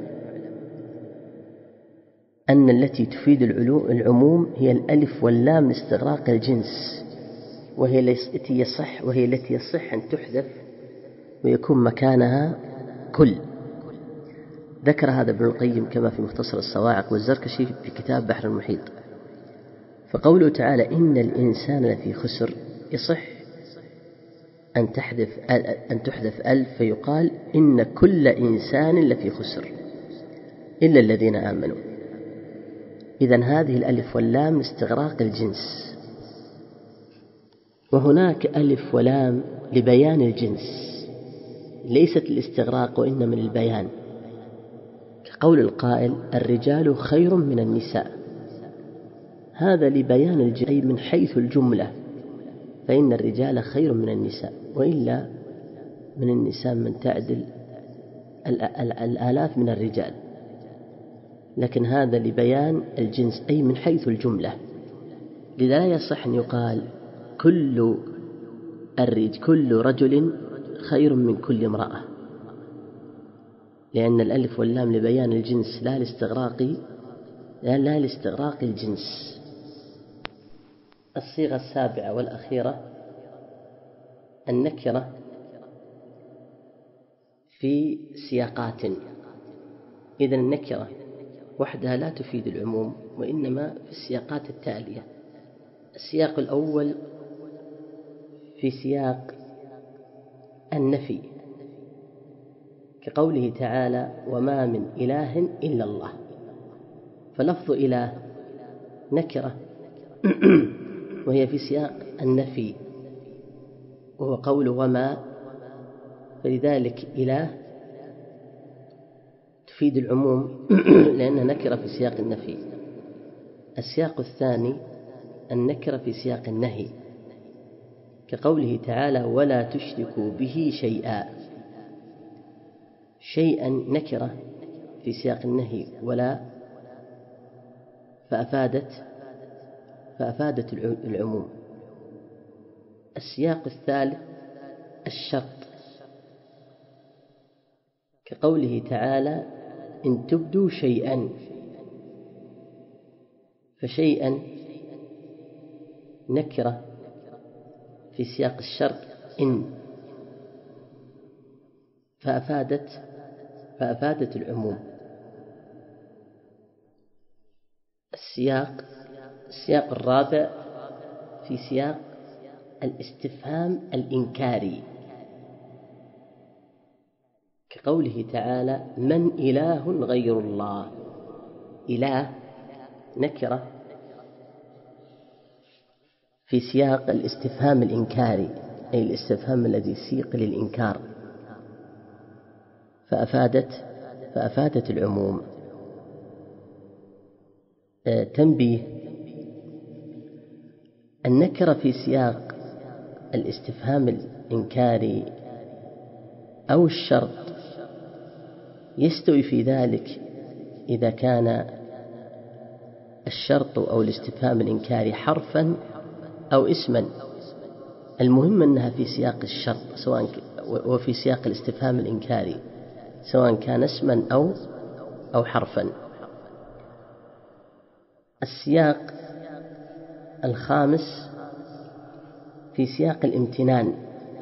أن التي تفيد العموم هي الألف واللام لاستغراق الجنس، وهي التي يصح أن تحذف ويكون مكانها كل. ذكر هذا ابن القيم كما في مختصر الصواعق والزركشي في كتاب بحر المحيط. فقوله تعالى: إن الإنسان لفي خسر، يصح أن تحذف ألف فيقال: إن كل إنسان لفي خسر إلا الذين آمنوا. إذن هذه الألف واللام لاستغراق الجنس، وهناك ألف ولام لبيان الجنس، ليست الاستغراق وإنما للبيان، كقول القائل: الرجال خير من النساء. هذا لبيان أي من حيث الجملة، فإن الرجال خير من النساء، وإلا من النساء من تعدل الآلاف من الرجال، لكن هذا لبيان الجنس أي من حيث الجملة. لذا لا يصح أن يقال كل رجل خير من كل امرأة، لأن الألف واللام لبيان الجنس لا لاستغراق الجنس. الصيغة السابعة والأخيرة النكرة في سياقات. إذن النكرة وحدها لا تفيد العموم، وإنما في السياقات التالية. السياق الأول في سياق النفي، كقوله تعالى: وما من إله إلا الله، فلفظ إله نكرة وهي في سياق النفي، وهو قول وما، فلذلك إله تفيد العموم لأنها نكرة في سياق النفي. السياق الثاني النكرة في سياق النهي، كقوله تعالى: ولا تشركوا به شيئا. شيئا نكرة في سياق النهي ولا، فأفادت العموم. السياق الثالث الشرط، كقوله تعالى: إن تبدوا شيئا، فشيئا نكرة في سياق الشرط إن، فأفادت العموم. السياق الرابع في سياق الاستفهام الإنكاري، كقوله تعالى: من إله غير الله. إله نكرة في سياق الاستفهام الإنكاري، أي الاستفهام الذي سيق للإنكار، فأفادت العموم. تنبيه: النكرة في سياق الاستفهام الإنكاري أو الشرط يستوي في ذلك إذا كان الشرط أو الاستفهام الإنكاري حرفا أو اسما. المهم أنها في سياق الشرط وفي سياق الاستفهام الإنكاري، سواء كان اسما أو حرفا. السياق الخامس في سياق الامتنان،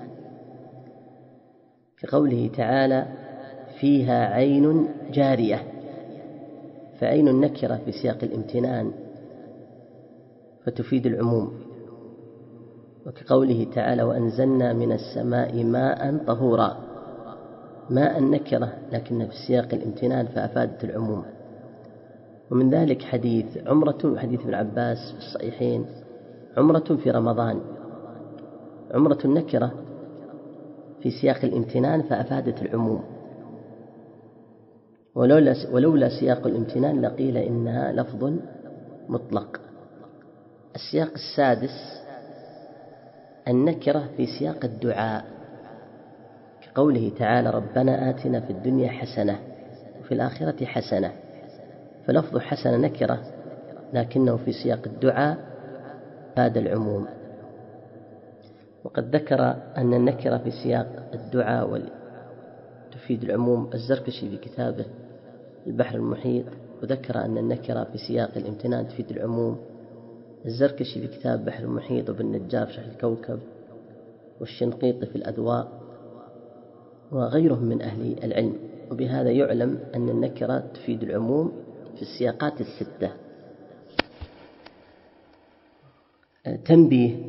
كقوله تعالى: فيها عين جارية. فعين النكرة في سياق الامتنان فتفيد العموم، وكقوله تعالى: وأنزلنا من السماء ماء طهورا. ماء نكرة لكن في سياق الامتنان فأفادت العموم. ومن ذلك حديث ابن عباس في الصحيحين: عمرة في رمضان. عمرة النكرة في سياق الامتنان فأفادت العموم، ولولا سياق الامتنان لقيل إنها لفظ مطلق. السياق السادس النكرة في سياق الدعاء، كقوله تعالى: ربنا آتنا في الدنيا حسنة وفي الآخرة حسنة. فلفظ حسنة نكرة لكنه في سياق الدعاء فاد العموم. وقد ذكر أن النكرة في سياق الدعاء تفيد العموم الزركشي في كتابه البحر المحيط، وذكر أن النكرة في سياق الامتنان تفيد العموم الزركشي في كتاب البحر المحيط، وابن النجار في شرح الكوكب، والشنقيطي في الأدواء، وغيرهم من أهل العلم. وبهذا يعلم أن النكرة تفيد العموم في السياقات الستة. تنبيه: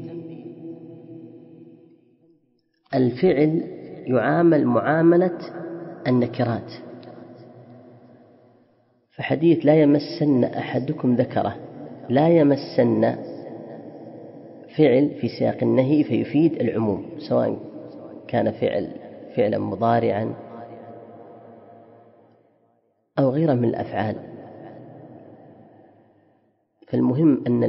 الفعل يعامل معاملة النكرات، فحديث لا يمسن أحدكم ذكره، لا يمسن فعل في سياق النهي فيفيد العموم، سواء كان فعلا مضارعا أو غيره من الأفعال، فالمهم أن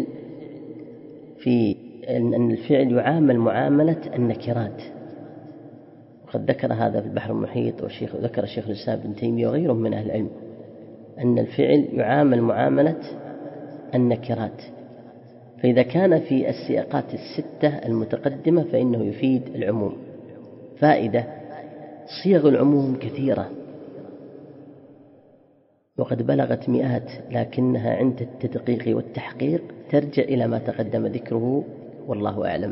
الفعل يعامل معاملة النكرات، وقد ذكر هذا في البحر المحيط، وذكر الشيخ الإسلام ابن تيمية وغيرهم من أهل العلم أن الفعل يعامل معاملة النكرات. فإذا كان في السياقات الستة المتقدمة فإنه يفيد العموم. فائدة: صيغ العموم كثيرة وقد بلغت مئات، لكنها عند التدقيق والتحقيق ترجع إلى ما تقدم ذكره، والله أعلم.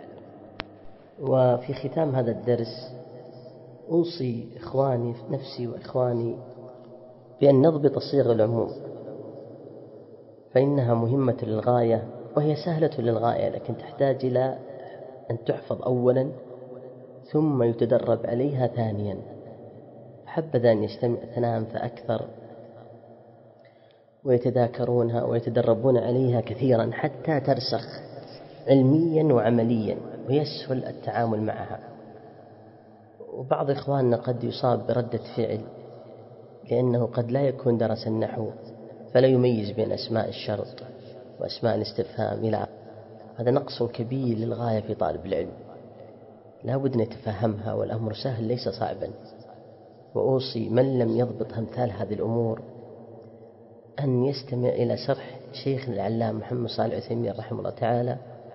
وفي ختام هذا الدرس أوصي إخواني نفسي وإخواني بأن نضبط صيغ العموم، فإنها مهمة للغاية وهي سهلة للغاية، لكن تحتاج إلى أن تحفظ أولا ثم يتدرب عليها ثانيا. حبذا أن يجتمع اثنان فأكثر ويتذاكرونها ويتدربون عليها كثيرا حتى ترسخ علميا وعمليا ويسهل التعامل معها. وبعض إخواننا قد يصاب بردة فعل لأنه قد لا يكون درس النحو فلا يميز بين أسماء الشرط وأسماء الاستفهام إلى هذا نقص كبير للغاية في طالب العلم، لا بد أن يتفهمها، والأمر سهل ليس صعبا. وأوصي من لم يضبط أمثال هذه الأمور أن يستمع إلى شرح شيخ العلامة محمد صالح العثيمين رحمه الله تعالى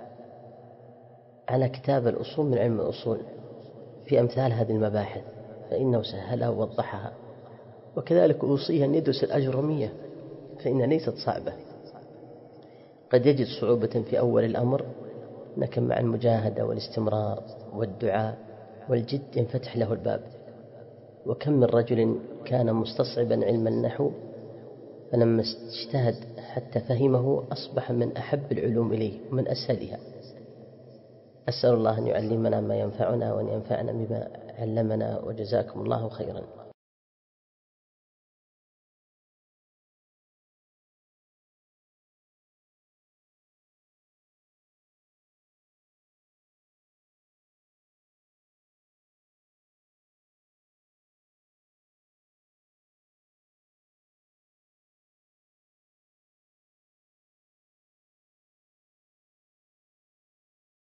على كتاب الأصول من علم الأصول في أمثال هذه المباحث، فإنه سهلها ووضحها. وكذلك أوصيه أن يدرس الأجرمية فإنها ليست صعبة، قد يجد صعوبة في أول الأمر، لكن مع المجاهدة والاستمرار والدعاء والجد ينفتح له الباب. وكم من رجل كان مستصعبا علم النحو فلما اجتهد حتى فهمه أصبح من أحب العلوم إليه ومن أسهلها. أسأل الله أن يعلمنا ما ينفعنا وأن ينفعنا بما علمنا، وجزاكم الله خيرا.